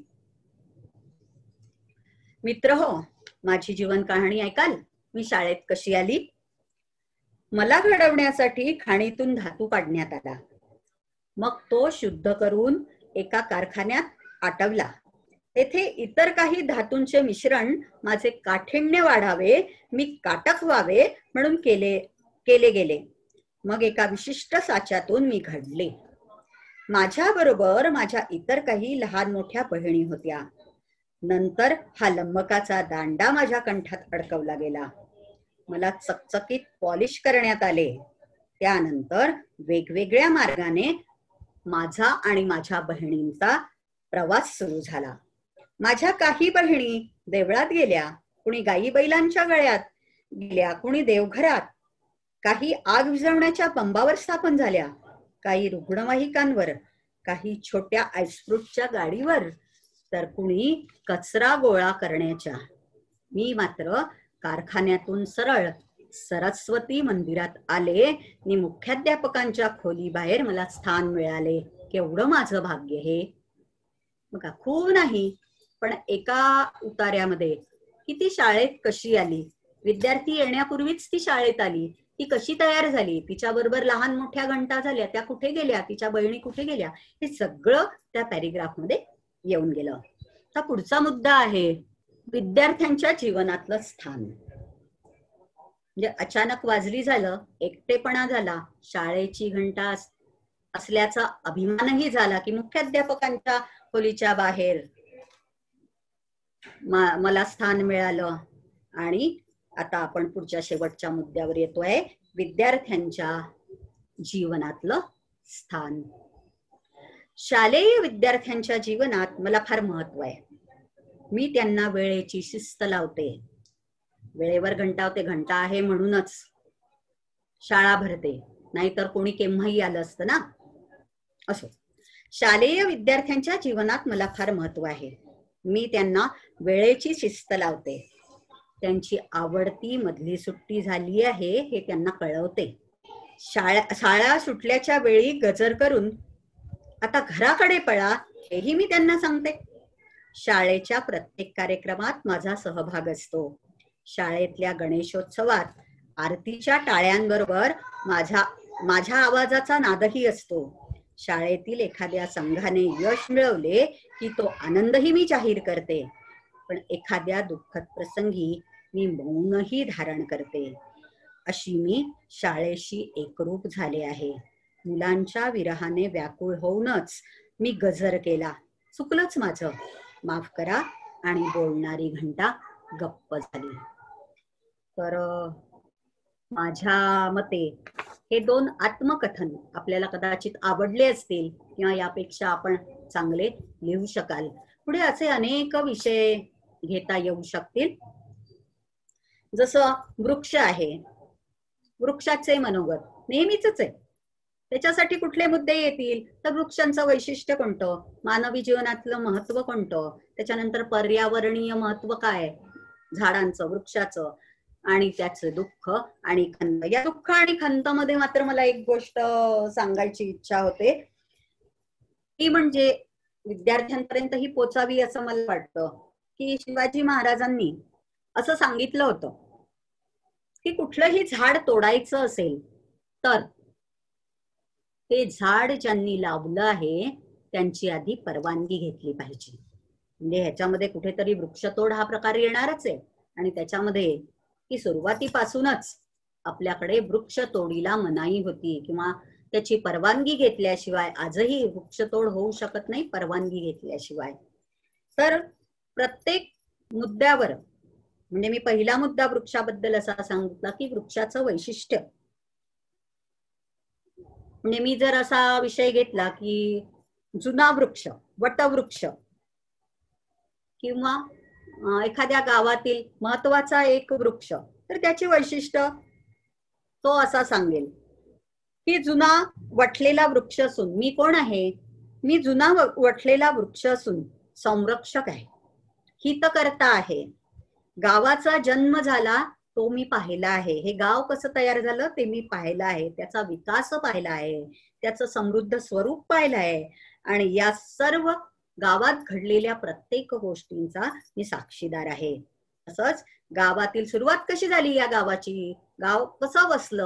मित्र हो, माझी जीवन कहाणी ऐकाल, मी शाळेत कशी आली. मला घडवण्यासाठी खाणीतून धातू काढण्यात आला. मग तो शुद्ध करून एका कारखान्यात आटवला. तेथे इतर काही धातूंचे मिश्रण माझे काठिण्य वाढावे, मी काटक व्हावे म्हणून केले केले गेले. मग एका विशिष्ट साच्यातून मी घडले. माझ्या बरोबर माझ्या इतर काही लहान मोठ्या बहिणी होत्या. नंतर हा लंबकाचा दांडा माझ्या कंठात अडकवला गेला. मला चकचकीत पॉलिश करण्यात आले. त्यानंतर वेगवेगळ्या मार्गाने माझा आणि माझ्या बहिणींचा प्रवास सुरू झाला. माझ्या काही बहिणी देवळात गेल्या, कुणी गाई बैलांच्या गळ्यात गेल्या, कुणी देवघरात, काही आग विझवण्याच्या पंबावर स्थापन झाल्या, काही रुग्णवाहिकांवर, काही छोट्या आईस्फ्रूटच्या गाडीवर, तर कुणी कचरा गोळा करण्याच्या. मी मात्र कारखान्यातून सरळ सरस्वती मंदिरात आले आणि मुख्याध्यापकांच्या खोली बाहेर मला स्थान मिळाले. केवढं माझं भाग्य हे. बघा, खूप नाही पण एका उतार्यामध्ये किती शाळेत कशी आली, विद्यार्थी येण्यापूर्वीच ती शाळेत आली, ती कशी तयार झाली, तिच्या बरोबर लहान मोठ्या घंटा झाल्या, त्या कुठे गेल्या, तिच्या बहिणी कुठे गेल्या, हे सगळं त्या पॅरेग्राफ मध्ये येऊन गेलं. आता पुढचा मुद्दा आहे विद्यार्थ्यांच्या जीवनातलं स्थान. म्हणजे अचानक वाजली झालं, एकटेपणा झाला, शाळेची घंटा असल्याचा अभिमानही झाला की मुख्याध्यापकांच्या खोलीच्या बाहेर मला स्थान मिळालं. आणि आता आपण पुढच्या शेवटच्या मुद्द्यावर येतोय, विद्यार्थ्यांच्या जीवनातलं स्थान. शालेय विद्यार्थ्यांच्या जीवनात मला फार महत्व आहे. मी त्यांना वेळेची शिस्त लावते, वेळेवर घंटावते. घंटा आहे म्हणूनच शाळा भरते, नाहीतर कोणी केव्हाही आलं असतं ना. असो, शालेय विद्यार्थ्यांच्या जीवनात मला फार महत्व आहे. मी त्यांना वेळेची शिस्त लावते, त्यांची आवडती मधली सुट्टी झाली आहे हे त्यांना कळवते. शाळा शाळा सुटल्याच्या वेळी गजर करून आता घराकडे पळा हेही मी त्यांना सांगते. शाळेच्या प्रत्येक कार्यक्रमात माझा सहभाग असतो. शाळेतल्या गणेशोत्सवात आरतीच्या टाळ्यांबरोबर माझा माझ्या आवाजाचा नादही असतो. शाळेतील एखाद्या संघाने यश मिळवले की तो आनंदही मी जाहीर करते. पण एखाद्या दुःखद प्रसंगी मी मौनही धारण करते. अशी मी शाळेशी एकरूप झाले आहे. मुलांच्या विरहाने व्याकुळ होऊनच मी गजर केला. चुकलंच माझं, माफ करा. आणि बोलणारी घंटा गप्प झाली. तर माझ्या मते हे दोन आत्मकथन आपल्याला कदाचित आवडले असतील किंवा यापेक्षा आपण चांगले लिहू शकाल. पुढे असे अनेक विषय घेता येऊ शकतील. जसं वृक्ष आहे, वृक्षाचे मनोगत नेहमीच आहे. त्याच्यासाठी कुठले मुद्दे येतील तर वृक्षांचं वैशिष्ट्य कोणतं, मानवी जीवनातलं महत्व कोणतं, त्याच्यानंतर पर्यावरणीय महत्व काय झाडांचं, वृक्षाचं, आणि त्याचं दुःख आणि खंत. या दुःख आणि खंत मध्ये मात्र मला एक गोष्ट सांगायची इच्छा होते, ती म्हणजे विद्यार्थ्यांपर्यंत ही पोचावी असं मला वाटतं की शिवाजी महाराजांनी असं सांगितलं होतं की कुठलंही झाड तोडायचं असेल तर ते झाड ज्यांनी लावलं आहे त्यांची आधी परवानगी घेतली पाहिजे. म्हणजे ह्याच्यामध्ये कुठेतरी वृक्षतोड हा प्रकार येणारच आहे. आणि त्याच्यामध्ये की सुरुवातीपासूनच आपल्याकडे वृक्षतोडीला मनाई होती किंवा त्याची परवानगी घेतल्याशिवाय आजही वृक्षतोड होऊ शकत नाही परवानगी घेतल्याशिवाय. तर प्रत्येक मुद्द्यावर, म्हणजे मी पहिला मुद्दा वृक्षाबद्दल असा सांगितला की वृक्षाचं वैशिष्ट्य, म्हणजे मी जर असा विषय घेतला की जुना वृक्ष, वटवृक्ष, किंवा एखाद्या गावातील महत्वाचा एक वृक्ष, तर त्याची वैशिष्ट्य तो असा सांगेल की जुना वटलेला वृक्ष असून मी कोण आहे, मी जुना वटलेला वृक्ष असून संरक्षक आहे, हितकर्ता आहे. गावाचा जन्म झाला तो मी पाहिला आहे, हे गाव कसं तयार झालं ते मी पाहिलं आहे, त्याचा विकास पाहिला आहे, त्याचं समृद्ध स्वरूप पाहिलं आहे, आणि या सर्व गावात घडलेल्या प्रत्येक गोष्टींचा मी साक्षीदार आहे. तसंच गावातील सुरुवात कशी झाली, या गावाची, गाव कसं वसलं,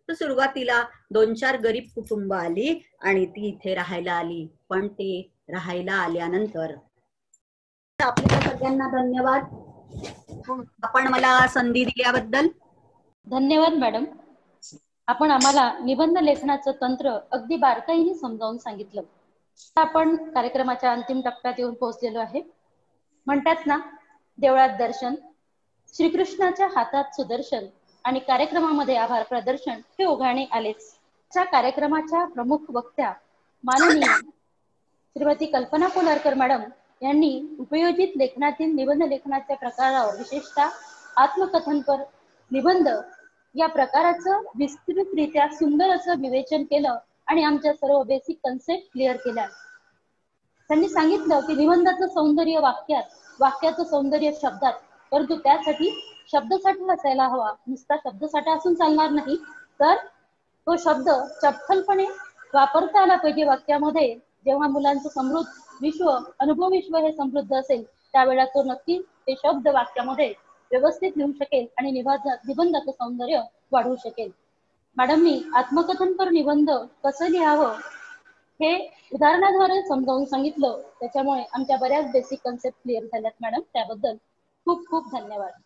तर सुरुवातीला दोन चार गरीब कुटुंब आली आणि ती इथे राहायला आली. पण ते राहायला आल्यानंतर आपल्या सगळ्यांना धन्यवाद. आपण मला संधी दिल्याबद्दल धन्यवाद मॅडम. आपण आम्हाला निबंध लेखनाचं तंत्र अगदी बारकाईने समजावून सांगितलं. आपण कार्यक्रमाच्या अंतिम टप्प्यात येऊन पोहोचलेलो आहे. म्हणतात ना, देवळात दर्शन, श्रीकृष्णाच्या हातात सुदर्शन आणि कार्यक्रमामध्ये आभार प्रदर्शन हे ओघाणे आलेच. त्या कार्यक्रमाच्या प्रमुख वक्त्या माननीय श्रीमती कल्पना कोलारकर मॅडम यांनी उपयोजित लेखनातील निबंध लेखनाच्या प्रकारावर, विशेषतः आत्मकथनपर निबंध या प्रकाराचं विस्तृतरित्या सुंदर असं विवेचन केलं आणि आमच्या सर्व बेसिक कन्सेप्ट क्लिअर केल्या. त्यांनी सांगितलं की निबंधाचं सौंदर्य वाक्यात, वाक्याचं सौंदर्य शब्दात, परंतु त्यासाठी शब्दसाठा असायला हवा. नुसता शब्दसाठा असून चालणार नाही, तर तो शब्द चपखलपणे वापरता आला पाहिजे वाक्यामध्ये. जेव्हा मुलांचं समृद्ध विश्व, अनुभव विश्व हे समृद्ध असेल, त्यावेळेला तो नक्की ते शब्द वाक्यामध्ये व्यवस्थित लिहू शकेल आणि निबंधाचं सौंदर्य वाढवू शकेल. मॅडमनी आत्मकथनपर निबंध कसं लिहावं हे उदाहरणाद्वारे समजावून सांगितलं. त्याच्यामुळे आमच्या बऱ्याच बेसिक कन्सेप्ट क्लिअर झाल्यात मॅडम. त्याबद्दल खूप खूप धन्यवाद.